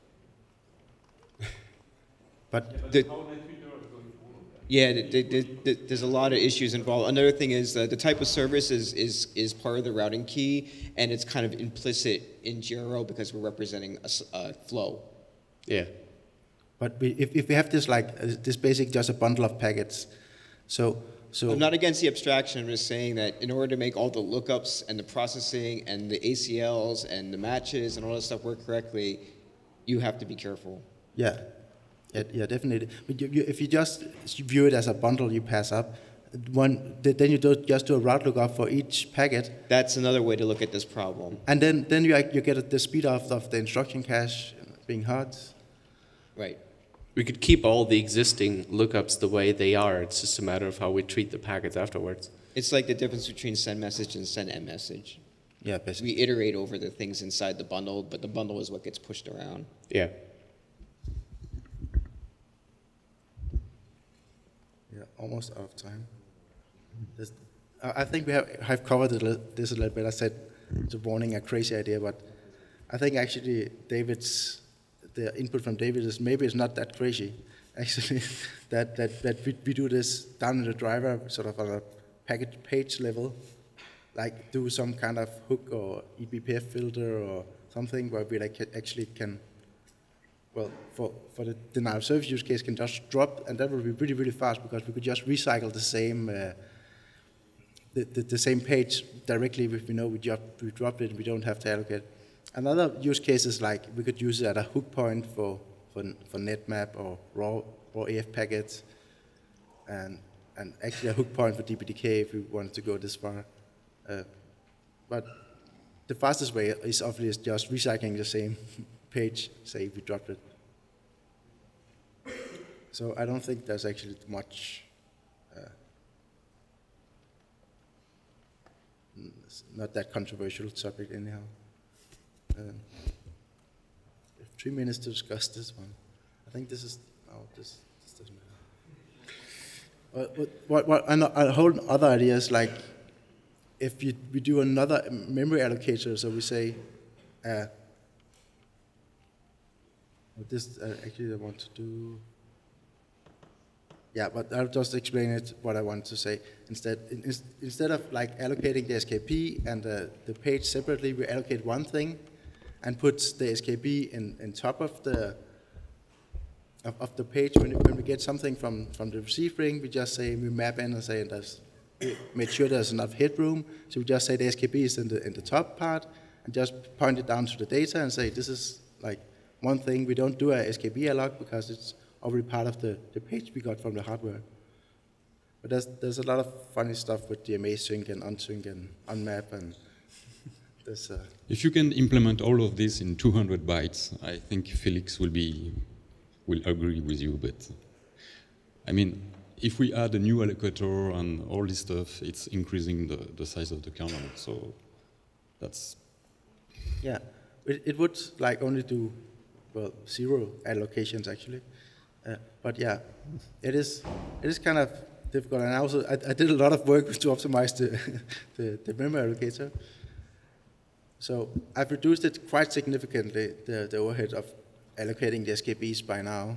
But the, yeah, the, the, the, there's a lot of issues involved. Another thing is uh, the type of service is is is part of the routing key, and it's kind of implicit in G R O because we're representing a, a flow. Yeah. But we, if, if we have this like uh, this basic just a bundle of packets, So, so I'm not against the abstraction. I'm just saying that in order to make all the lookups and the processing and the A C Ls and the matches and all that stuff work correctly, you have to be careful. Yeah, yeah, yeah, definitely. But you, you, if you just view it as a bundle you pass up, one, then you do just do a route lookup for each packet. That's another way to look at this problem. And then, then you you get the speed of, of the instruction cache being hot. Right. We could keep all the existing lookups the way they are. It's just a matter of how we treat the packets afterwards. It's like the difference between send message and send end message. Yeah, basically. We iterate over the things inside the bundle, but the bundle is what gets pushed around. Yeah. Yeah, almost out of time. This, I think we have, have covered this a little bit. I said it's a warning, a crazy idea, but I think actually David's, the input from David is maybe it's not that crazy. Actually, that, that, that we, we do this down in the driver, sort of on a package page level, like do some kind of hook or E B P F filter or something where we like actually can, well, for, for the denial of service use case can just drop, and that will be really, really fast because we could just recycle the same uh, the, the, the same page directly if we know we, drop, we dropped it, we don't have to allocate. Another use case is like we could use it at a hook point for, for, for netmap or raw, raw A F packets, and, and actually a hook point for D P D K if we wanted to go this far. Uh, but the fastest way is obviously just recycling the same page, say if we dropped it. So I don't think there's actually much, uh, it's not that controversial subject anyhow. Um, we have three minutes to discuss this one. I think this is, oh, this, this doesn't matter. Uh, what, what, what, a whole other idea is like, if you, we do another memory allocator, so we say, uh, this uh, actually I want to do, yeah, but I'll just explain it, what I want to say. Instead, in, instead of like allocating the S K P and the, the page separately, we allocate one thing and put the S K P in, in top of the of, of the page. When, when we get something from, from the receive ring, we just say, we map in and say, there's, we make sure there's enough headroom. So we just say the S K P is in the, in the top part and just point it down to the data and say, this is like one thing. We don't do a S K P alloc because it's already part of the, the page we got from the hardware. But there's, there's a lot of funny stuff with D M A sync and unsync and unmap and there's uh, if you can implement all of this in two hundred bytes, I think Felix will be will agree with you. But I mean, if we add a new allocator and all this stuff, it's increasing the, the size of the kernel. So that's yeah. It, it would like only do well zero allocations actually, uh, but yeah, it is it is kind of difficult. And also I, I did a lot of work to optimize the the, the memory allocator. So I've reduced it quite significantly, the, the overhead of allocating the S K Ps by now.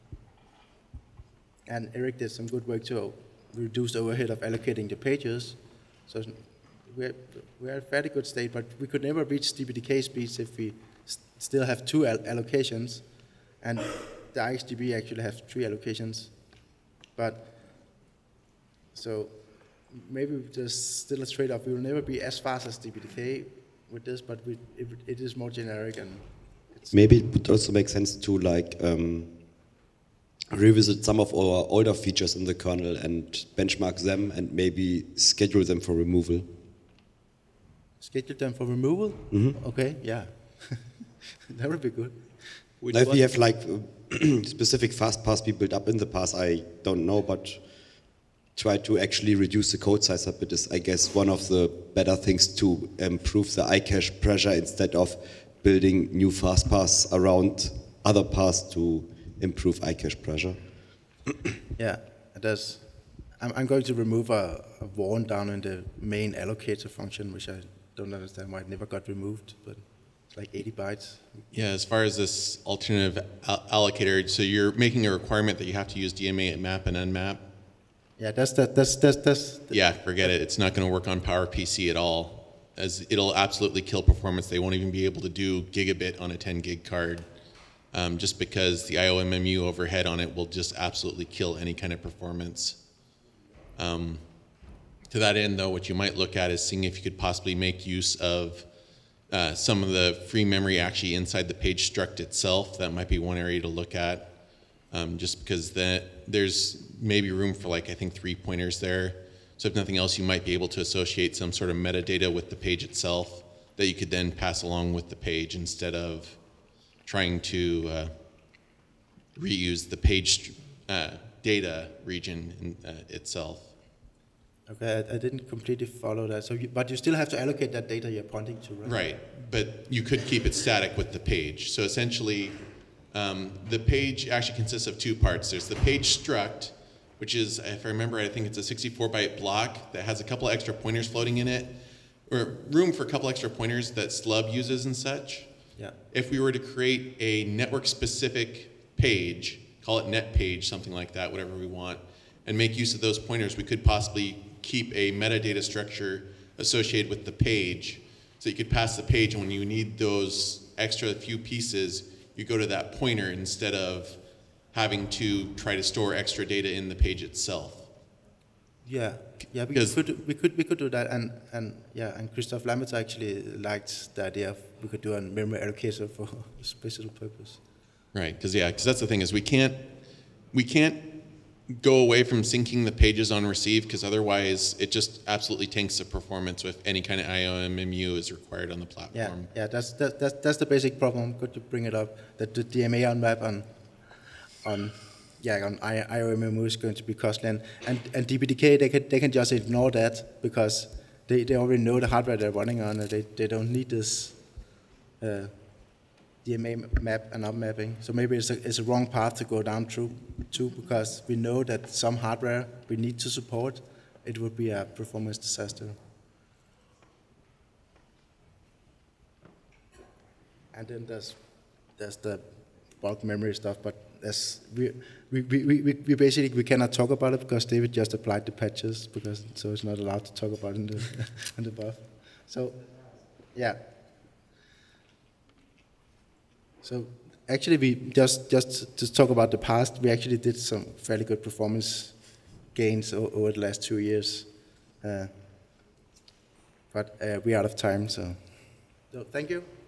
And Eric did some good work to reduce the overhead of allocating the pages. So we're, we're at a fairly good state, but we could never reach D P D K speeds if we st still have two al allocations. And the I X G B actually has three allocations. But so maybe there's still a trade-off. We will never be as fast as D P D K with this, but we, it, it is more generic. And it's maybe it would also make sense to like um, revisit some of our older features in the kernel and benchmark them and maybe schedule them for removal. Schedule them for removal? Mm-hmm. Okay, yeah. That would be good. Now, if we have like specific fast paths we built up in the past, I don't know, but try to actually reduce the code size a bit is, I guess, one of the better things to improve the iCache pressure instead of building new fast paths around other paths to improve iCache pressure. Yeah, it does. I'm, I'm going to remove a, a warn down in the main allocator function, which I don't understand why it never got removed, but it's like eighty bytes. Yeah, as far as this alternative al allocator, so you're making a requirement that you have to use D M A map and unmap. Yeah, that's that. That's that's that's. Yeah, forget it. It's not going to work on PowerPC at all, as it'll absolutely kill performance. They won't even be able to do gigabit on a ten gig card, um, just because the I O M M U overhead on it will just absolutely kill any kind of performance. Um, to that end, though, what you might look at is seeing if you could possibly make use of uh, some of the free memory actually inside the page struct itself. That might be one area to look at, um, just because that there's maybe room for, like, I think three pointers there. So if nothing else, you might be able to associate some sort of metadata with the page itself that you could then pass along with the page instead of trying to uh, reuse the page uh, data region in, uh, itself. Okay, I, I didn't completely follow that. So, you, but you still have to allocate that data you're pointing to, right? Right, but you could keep it static with the page. So essentially, um, the page actually consists of two parts. There's the page struct, which is, if I remember, I think it's a sixty-four byte block that has a couple extra pointers floating in it, or room for a couple extra pointers that Slub uses and such. Yeah. If we were to create a network-specific page, call it net page, something like that, whatever we want, and make use of those pointers, we could possibly keep a metadata structure associated with the page, so you could pass the page, and when you need those extra few pieces, you go to that pointer instead of having to try to store extra data in the page itself. Yeah, yeah, we could we could we could do that, and and yeah, and Christoph Lamberts actually liked the idea of we could do a memory allocator for a special purpose. Right, because yeah, because that's the thing is we can't we can't go away from syncing the pages on receive, because otherwise it just absolutely tanks the performance if any kind of I O M M U is required on the platform. Yeah, yeah, that's that, that's that's the basic problem. Good to bring it up. That the D M A on map on on yeah on I O M M U is going to be costly, and and, and D P D K they can they can just ignore that because they, they already know the hardware they're running on, and they they don't need this uh, D M A map and up mapping. So maybe it's a it's a wrong path to go down through too, because we know that some hardware we need to support, it would be a performance disaster. And then there's there's the bulk memory stuff, but there's, we, we, we, we, we basically we cannot talk about it because David just applied the patches, because so it's not allowed to talk about it in the in the B O F. So yeah. So actually, we just just to talk about the past, we actually did some fairly good performance gains over the last two years, uh, but uh, we're out of time. So, so thank you.